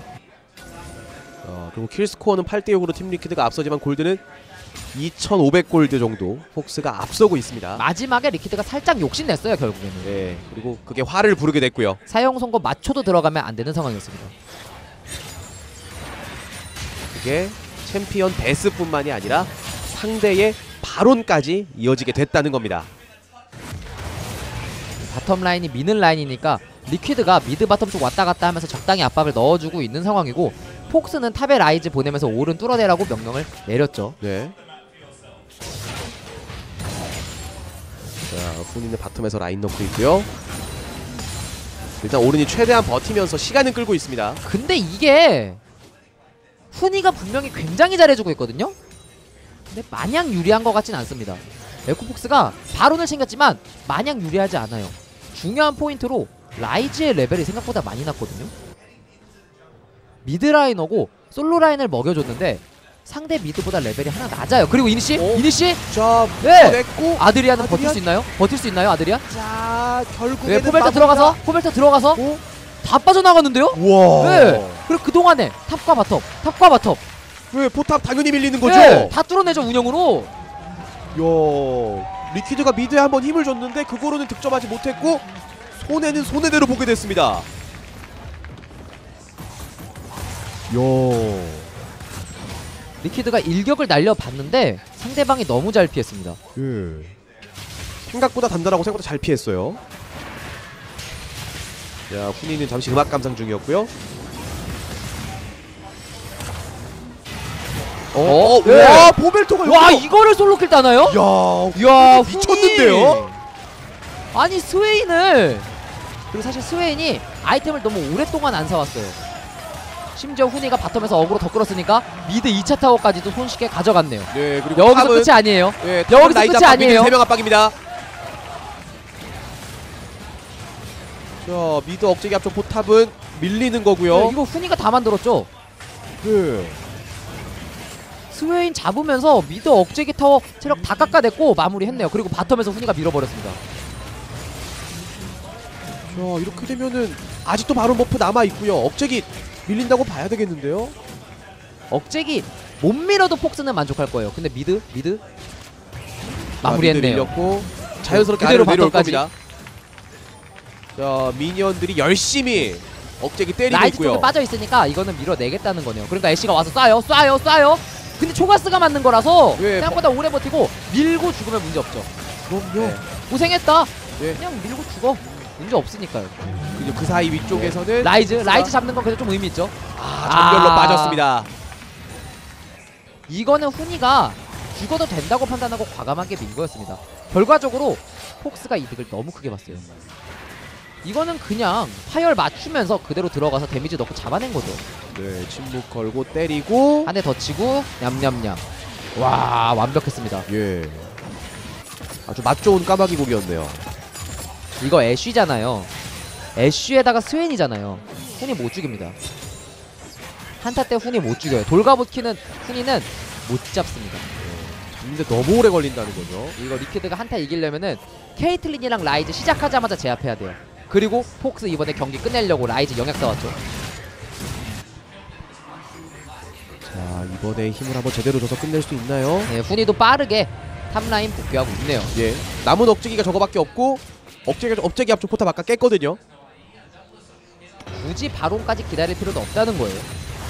그리고 킬스코어는 8대6으로 팀 리퀴드가 앞서지만 골드는 2500골드 정도 폭스가 앞서고 있습니다. 마지막에 리퀴드가 살짝 욕심냈어요 결국에는. 네, 그리고 그게 화를 부르게 됐고요. 사용 선고 맞춰도 들어가면 안 되는 상황이었습니다. 그게 챔피언 데스뿐만이 아니라 상대의 바론까지 이어지게 됐다는 겁니다. 바텀 라인이 미는 라인이니까 리퀴드가 미드 바텀 쪽 왔다 갔다 하면서 적당히 압박을 넣어주고 있는 상황이고 폭스는 탑에 라이즈 보내면서 오른 뚫어내라고 명령을 내렸죠. 네. 자, 훈이는 바텀에서 라인 넣고 있고요. 일단 오른이 최대한 버티면서 시간은 끌고 있습니다. 근데 이게 훈이가 분명히 굉장히 잘해주고 있거든요. 근데 마냥 유리한 것 같진 않습니다. 에코폭스가 바론을 챙겼지만 마냥 유리하지 않아요. 중요한 포인트로 라이즈의 레벨이 생각보다 많이 났거든요. 미드라이너고 솔로라인을 먹여줬는데 상대 미드보다 레벨이 하나 낮아요. 그리고 이니시? 이니시? 자, 네! 됐고 아드리아는 버틸 아드리안? 수 있나요? 버틸 수 있나요 아드리안? 자, 결국에는 네, 포벨터 들어가서 포벨터 들어가서 오? 다 빠져나갔는데요? 우와. 네. 그리고 그동안에 탑과 바텀 왜 포탑 당연히 밀리는 거죠? 네, 다 뚫어내죠 운영으로. 야, 리퀴드가 미드에 한번 힘을 줬는데 그거로는 득점하지 못했고 손해는 손해대로 보게 됐습니다. 야, 리퀴드가 일격을 날려봤는데 상대방이 너무 잘 피했습니다. 예. 생각보다 단단하고 생각보다 잘 피했어요. 자, 훈이는 잠시 음악 감상 중이었고요. 네. 와, 보벨토가 와 여기서! 이거를 솔로킬 따나요? 야, 미쳤는데요? 훈이. 아니 스웨인을, 그리고 사실 스웨인이 아이템을 너무 오랫동안 안 사왔어요. 심지어 훈이가 바텀에서 어그로 더 끌었으니까 미드 2차 타워까지도 손쉽게 가져갔네요. 네, 그리고 여기서 탑은, 끝이 아니에요. 예, 여기서 끝이 아니에요. 3명 압박입니다. 자, 미드 억제기 앞쪽 포탑은 밀리는 거고요. 네, 이거 훈이가 다 만들었죠. 네. 스웨인 잡으면서 미드 억제기 타워 체력 다 깎아냈고 마무리했네요. 그리고 바텀에서 훈이가 밀어버렸습니다. 자, 이렇게 되면은 아직도 바로 버프 남아 있고요. 억제기 밀린다고 봐야 되겠는데요. 억제기 못 밀어도 폭스는 만족할 거예요. 근데 미드 미드 마무리했네요. 밀렸고 자연스럽게 그대로 아래로 내려올 바텀까지. 겁니다. 자, 미니언들이 열심히 억제기 때리고 라이즈 있고요. 쪽에 빠져있으니까 이거는 밀어내겠다는 거네요. 그러니까 애쉬가 와서 쏴요. 근데 초가스가 맞는 거라서 예, 생각보다 오래 버티고 밀고 죽으면 문제 없죠. 그럼요. 네. 고생했다. 예. 그냥 밀고 죽어. 문제 없으니까요. 그리고 그 사이 위쪽에서는 라이즈 잡는 건 그래도 좀 의미 있죠. 전멸로 빠졌습니다. 이거는 훈이가 죽어도 된다고 판단하고 과감하게 민 거였습니다. 결과적으로 폭스가 이득을 너무 크게 봤어요. 이거는 그냥 파열 맞추면서 그대로 들어가서 데미지 넣고 잡아낸 거죠. 네, 침묵 걸고 때리고 한 대 더 치고 냠냠냠. 와 완벽했습니다. 예. 아주 맛 좋은 까마귀 고기였네요. 이거 애쉬잖아요. 애쉬에다가 스웬이잖아요. 훈이 못 죽입니다. 한타 때 훈이 못 죽여요. 돌가보키는 훈이는 못 잡습니다. 근데 너무 오래 걸린다는 거죠. 이거 리퀴드가 한타 이기려면은 케이틀린이랑 라이즈 시작하자마자 제압해야 돼요. 그리고 폭스 이번에 경기 끝내려고 라이즈 영약 쌓았죠. 자, 이번에 힘을 한번 제대로 줘서 끝낼 수 있나요? 네, 훈이도 빠르게 탑라인 복귀하고 있네요. 예. 남은 억제기가 저거밖에 없고 억제기 앞쪽 포탑 아까 깼거든요. 굳이 바론까지 기다릴 필요도 없다는 거예요.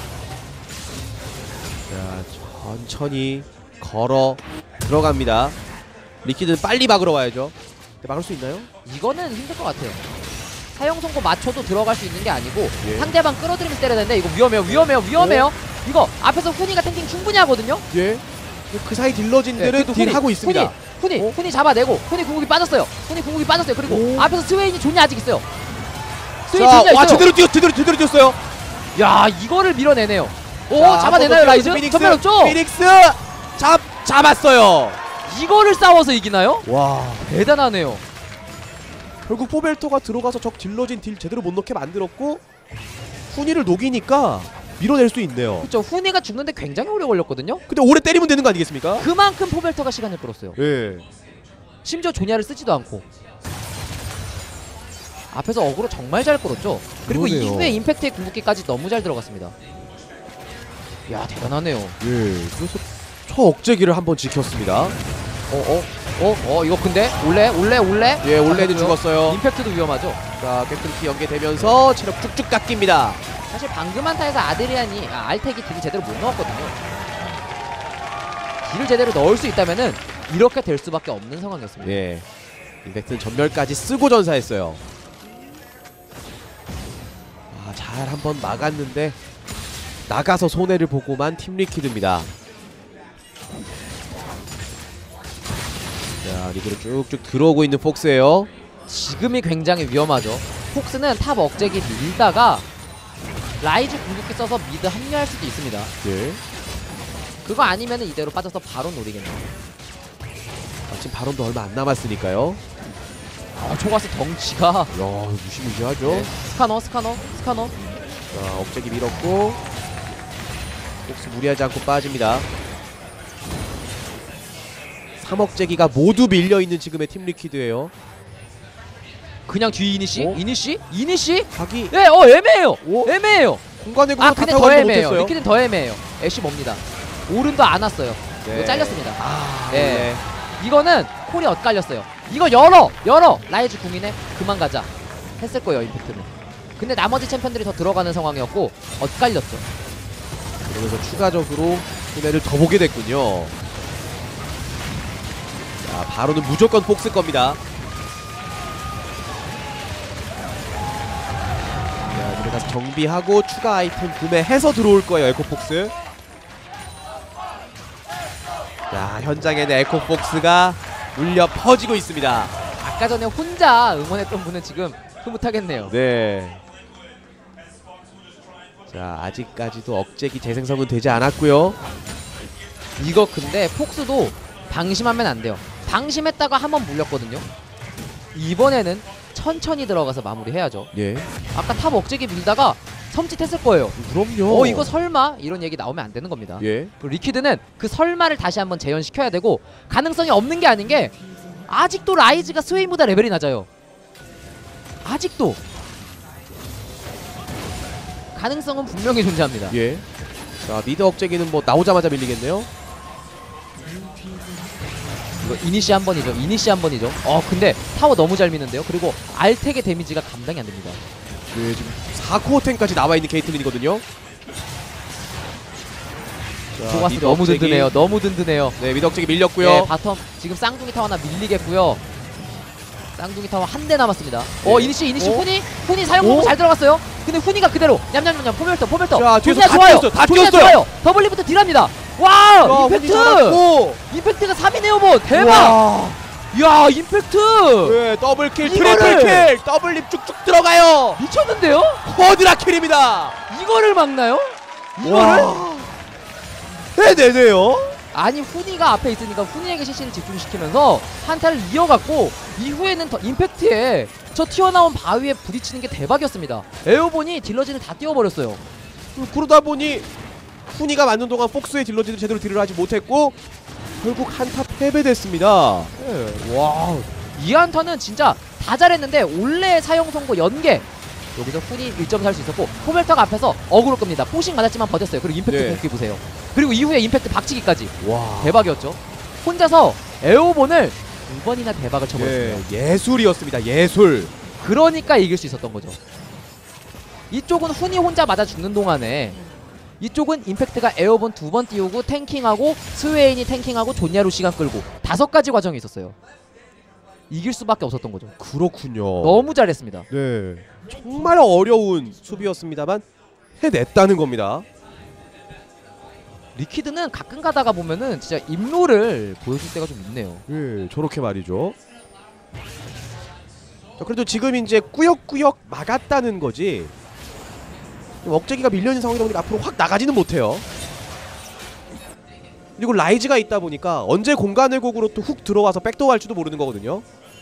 자, 천천히 걸어 들어갑니다. 리퀴드는 빨리 막으러 와야죠. 근데 막을 수 있나요? 이거는 힘들 것 같아요. 사용 선고 맞춰도 들어갈 수 있는 게 아니고 예. 상대방 끌어들이면서 때려야 되는데 이거 위험해요. 이거 앞에서 훈이가 탱킹 충분히 하거든요. 예. 그 사이 딜러진들은 그래도 딜하고 있습니다. 훈이 잡아내고 훈이 궁극기 빠졌어요. 훈이 궁극기 빠졌어요. 그리고 오. 앞에서 스웨인이 존이 아직 있어요. 스웨인 자, 존이 와 있어요. 제대로 뛰었어요. 야 이거를 밀어내네요. 오 자, 잡아내나요 한번 더 라이즈? 피닉스, 전멸 없죠? 피닉스 잡았어요. 이거를 싸워서 이기나요? 와 대단하네요. 결국 포벨터가 들어가서 적 딜러진 딜 제대로 못 넣게 만들었고 훈이를 녹이니까 밀어낼 수 있네요. 그쵸 훈이가 죽는데 굉장히 오래 걸렸거든요. 근데 오래 때리면 되는 거 아니겠습니까? 그만큼 포벨터가 시간을 끌었어요. 예. 심지어 조냐를 쓰지도 않고 앞에서 어그로 정말 잘 끌었죠. 그리고 그러네요. 이후에 임팩트의 궁극기까지 너무 잘 들어갔습니다. 야 대단하네요. 예. 그래서 초억제기를 한번 지켰습니다. 이거 근데 올레 예, 원래는 잡혔고요. 죽었어요. 임팩트도 위험하죠. 자, 깨끗이 연계되면서 체력 쭉쭉 깎입니다. 사실 방금 한타에서 아드리안이 알텍이 딜을 제대로 못 넣었거든요. 딜을 제대로 넣을 수 있다면은 이렇게 될 수밖에 없는 상황이었습니다. 예. 임팩트는 전멸까지 쓰고 전사했어요. 아, 잘 한번 막았는데 나가서 손해를 보고만 팀 리퀴드입니다. 자, 리그로 쭉쭉 들어오고 있는 폭스예요. 지금이 굉장히 위험하죠. 폭스는 탑 억제기 밀다가 라이즈 궁극기 써서 미드 합류할 수도 있습니다. 예. 그거 아니면 이대로 빠져서 바로 노리겠네요. 지금 바론도 얼마 안 남았으니까요. 초가스 덩치가 야, 무시무시하죠. 네. 스카너 자, 억제기 밀었고 폭스 무리하지 않고 빠집니다. 3억제기가 모두 밀려있는 지금의 팀 리퀴드예요. 그냥 뒤 이니시? 어? 이니시? 각이 네, 애매해요. 오? 애매해요. 공간의 구간 다 근데 타고 더 가지 애매해요. 못했어요. 리퀴는 더 애매해요. 애쉬 뭡니다. 오른도 안 왔어요. 네. 이거 잘렸습니다. 아, 네. 이거는 콜이 엇갈렸어요. 이거 열어 라이즈 궁이네. 그만 가자 했을 거예요 임팩트는. 근데 나머지 챔피언들이 더 들어가는 상황이었고 엇갈렸죠. 그러면서 추가적으로 손해를 더 보게 됐군요. 자, 바로는 무조건 폭스 겁니다. 자, 이제 다시 정비하고 추가 아이템 구매해서 들어올 거예요, 에코폭스. 자, 현장에는 에코폭스가 울려 퍼지고 있습니다. 아까 전에 혼자 응원했던 분은 지금 흐뭇하겠네요. 네. 자, 아직까지도 억제기 재생성은 되지 않았고요. 이거 근데 폭스도 방심하면 안 돼요. 방심했다가 한번 물렸거든요. 이번에는 천천히 들어가서 마무리해야죠. 예. 아까 탑 억제기 밀다가 섬찟했을 거예요. 그럼요. 이거 설마? 이런 얘기 나오면 안 되는 겁니다. 예. 그리고 리퀴드는 그 설마를 다시 한번 재현시켜야 되고 가능성이 없는 게 아닌 게 아직도 라이즈가 스웨인보다 레벨이 낮아요. 아직도 가능성은 분명히 존재합니다. 예. 자, 미드 억제기는 뭐 나오자마자 밀리겠네요. 이거 이니시 한 번이죠. 근데 타워 너무 잘 미는데요. 그리고 알텍의 데미지가 감당이 안 됩니다. 네, 지금 4코어 탱까지 나와 있는 케이틀린이거든요. 자, 조가스 미드 너무 억제기. 든든해요. 너무 든든해요. 네, 미드 억제기 밀렸고요. 네, 바텀 지금 쌍둥이 타워 하나 밀리겠고요. 쌍둥이 타워 한 대 남았습니다. 네. 이니시 어? 훈이 사용 공부 오? 잘 들어갔어요. 근데 훈이가 그대로 냠냠냠 포멜터 자, 뒤에서 조냐 다 좋아요. 뛰었어요. 다 조냐 뛰었어요. 좋아요. 더블리부터 딜합니다. 와 야, 훈이 임팩트 잡았고. 임팩트가 3이네요 뭐 대박. 와. 야 임팩트 네, 더블킬, 이거를- 트리플킬, 더블립 쭉쭉 들어가요. 미쳤는데요? 쿼드라 킬입니다. 이거를 막나요? 이거를? 해내네요. 아니 훈이가 앞에 있으니까 훈이에게 CC를 집중시키면서 한타를 이어갔고 이후에는 더 임팩트에 저 튀어나온 바위에 부딪히는 게 대박이었습니다. 에어본이 딜러진을 다 띄워버렸어요. 그러다 보니 훈이가 맞는 동안 폭스의 딜러지도 제대로 딜을 하지 못했고 결국 한타 패배됐습니다. 네, 와, 이 한타는 진짜 다 잘했는데 올레 사용 선고 연계 여기서 훈이 1점 살 수 있었고 포벨터가 앞에서 어그로 끕니다. 포싱 맞았지만 버텼어요. 그리고 임팩트 네. 공격기 보세요. 그리고 이후에 임팩트 박치기까지 와, 대박이었죠. 혼자서 에어본을 2번이나 대박을 쳐버렸습니다. 예술이었습니다. 예술. 그러니까 이길 수 있었던 거죠. 이쪽은 훈이 혼자 맞아 죽는 동안에 이쪽은 임팩트가 에어본 2번 띄우고 탱킹하고 스웨인이 탱킹하고 존야로 시간 끌고 5가지 과정이 있었어요. 이길 수밖에 없었던 거죠. 그렇군요. 너무 잘했습니다. 네, 정말 어려운 수비였습니다만 해냈다는 겁니다. 리퀴드는 가끔 가다가 보면은 진짜 입로를 보여줄 때가 좀 있네요. 예, 저렇게 말이죠. 자, 그래도 지금 이제 꾸역꾸역 막았다는 거지. 억제기가 밀려있는 상황이다 보니까 앞으로 확 나가지는 못해요. 그리고 라이즈가 있다 보니까 언제 공간회곡으로 또 훅 들어와서 백도어 할지도 모르는 거거든요.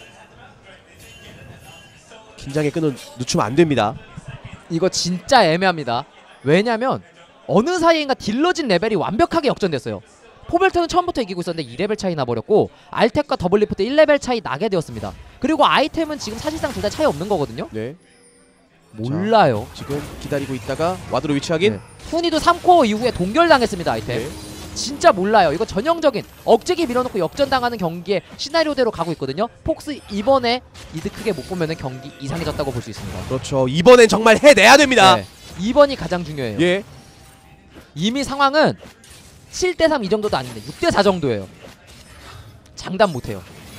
긴장의 끈을 늦추면 안 됩니다. 이거 진짜 애매합니다. 왜냐면 어느 사이인가 딜러진 레벨이 완벽하게 역전됐어요. 포벨트는 처음부터 이기고 있었는데 2레벨 차이 나버렸고 알텍과 더블리프트 1레벨 차이 나게 되었습니다. 그리고 아이템은 지금 사실상 둘 다 차이 없는 거거든요. 네. 몰라요. 지금 기다리고 있다가 와드로 위치 확인. 네. 후니도 3코어 이후에 동결당했습니다. 아이템. 네. 진짜 몰라요. 이거 전형적인 억제기 밀어놓고 역전당하는 경기의 시나리오대로 가고 있거든요. 폭스 이번에 이득 크게 못 보면은 경기 이상해졌다고 볼 수 있습니다. 그렇죠. 이번엔 정말 해내야 됩니다. 네. 2번이 가장 중요해요. 예. 이미 상황은 7대3 이 정도도 아닌데 6대4 정도예요. 장담 못해요.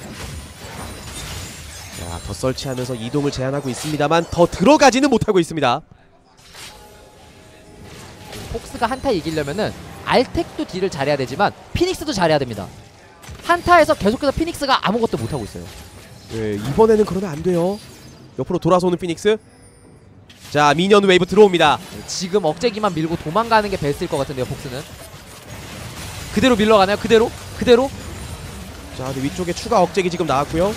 자, 더 설치하면서 이동을 제한하고 있습니다만 더 들어가지는 못하고 있습니다. 폭스가 한타 이기려면은 알텍도 딜을 잘해야 되지만 피닉스도 잘해야 됩니다. 한타에서 계속해서 피닉스가 아무것도 못하고 있어요. 네, 이번에는 그러면 안 돼요. 옆으로 돌아서는 피닉스. 자, 미니언 웨이브 들어옵니다. 지금 억제기만 밀고 도망가는 게 베스트일 것 같은데요. 폭스는 그대로 밀러가나요? 그대로? 자, 근데 위쪽에 추가 억제기 지금 나왔고요.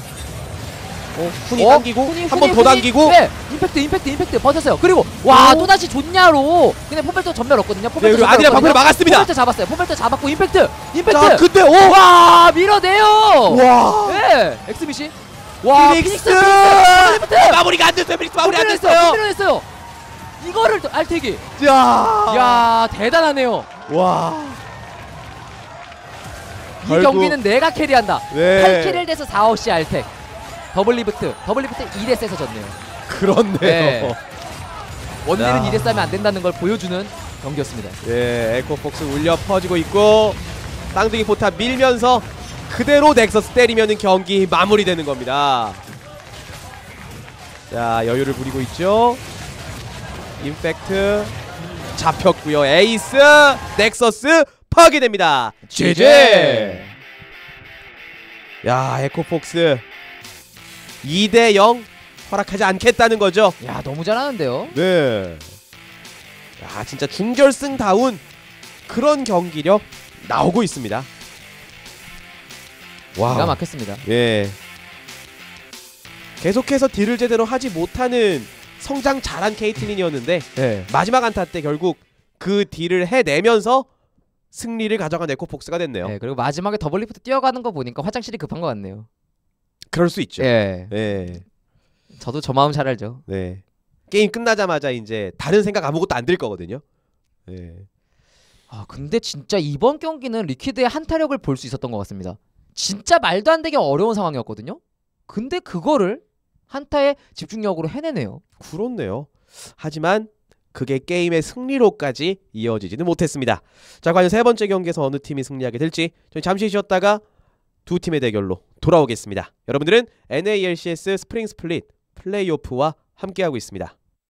훈이 어? 당기고 훈이, 한 번 훈이, 더 훈이? 당기고. 네, 임팩트 버텼어요. 그리고 와 오. 또다시 좋냐로. 근데 포벨트 전멸 없거든요. 네, 포벨트 그리고 아디라 방패를 막았습니다. 포벨트 잡았어요. 포벨트 잡았고 임팩트. 자, 근데 오! 와 밀어내요. 와! 네, 엑스미시. 와 피닉스! 피닉스. 마무리가 안 됐어요. 피닉스 마무리 안 됐어요. 밀어냈어요. 이거를 또 알텍이. 야! 야 대단하네요. 와! 이 결국- 경기는 내가 캐리한다. 네. 8킬 1대에서 4어시 알텍. 더블리프트 2대스에서 졌네요. 그렇네요. 네. 원딜은 야. 2대 싸면 안 된다는 걸 보여주는 경기였습니다. 예, 에코폭스 울려 퍼지고 있고 쌍둥이 포탑 밀면서 그대로 넥서스 때리면은 경기 마무리되는 겁니다. 자, 여유를 부리고 있죠. 임팩트 잡혔고요. 에이스 넥서스 파괴됩니다. GG. 야, 에코폭스 2대0 허락하지 않겠다는 거죠. 야 너무 잘하는데요. 네. 야, 진짜 준결승다운 그런 경기력 나오고 있습니다. 와. 기가 막혔습니다. 예. 계속해서 딜을 제대로 하지 못하는 성장 잘한 케이틀린이었는데 네. 마지막 안타 때 결국 그 딜을 해내면서 승리를 가져간 에코폭스가 됐네요. 네, 그리고 마지막에 더블리프트 뛰어가는 거 보니까 화장실이 급한 것 같네요. 그럴 수 있죠. 예. 네. 저도 저 마음 잘 알죠. 네. 게임 끝나자마자 이제 다른 생각 아무것도 안 들 거거든요. 네. 아 근데 진짜 이번 경기는 리퀴드의 한타력을 볼 수 있었던 것 같습니다. 진짜 말도 안 되게 어려운 상황이었거든요. 근데 그거를 한타의 집중력으로 해내네요. 그렇네요. 하지만 그게 게임의 승리로까지 이어지지는 못했습니다. 자, 과연 세 번째 경기에서 어느 팀이 승리하게 될지 저희 잠시 쉬었다가 두 팀의 대결로 돌아오겠습니다. 여러분들은 NALCS 스프링 스플릿 플레이오프와 함께하고 있습니다.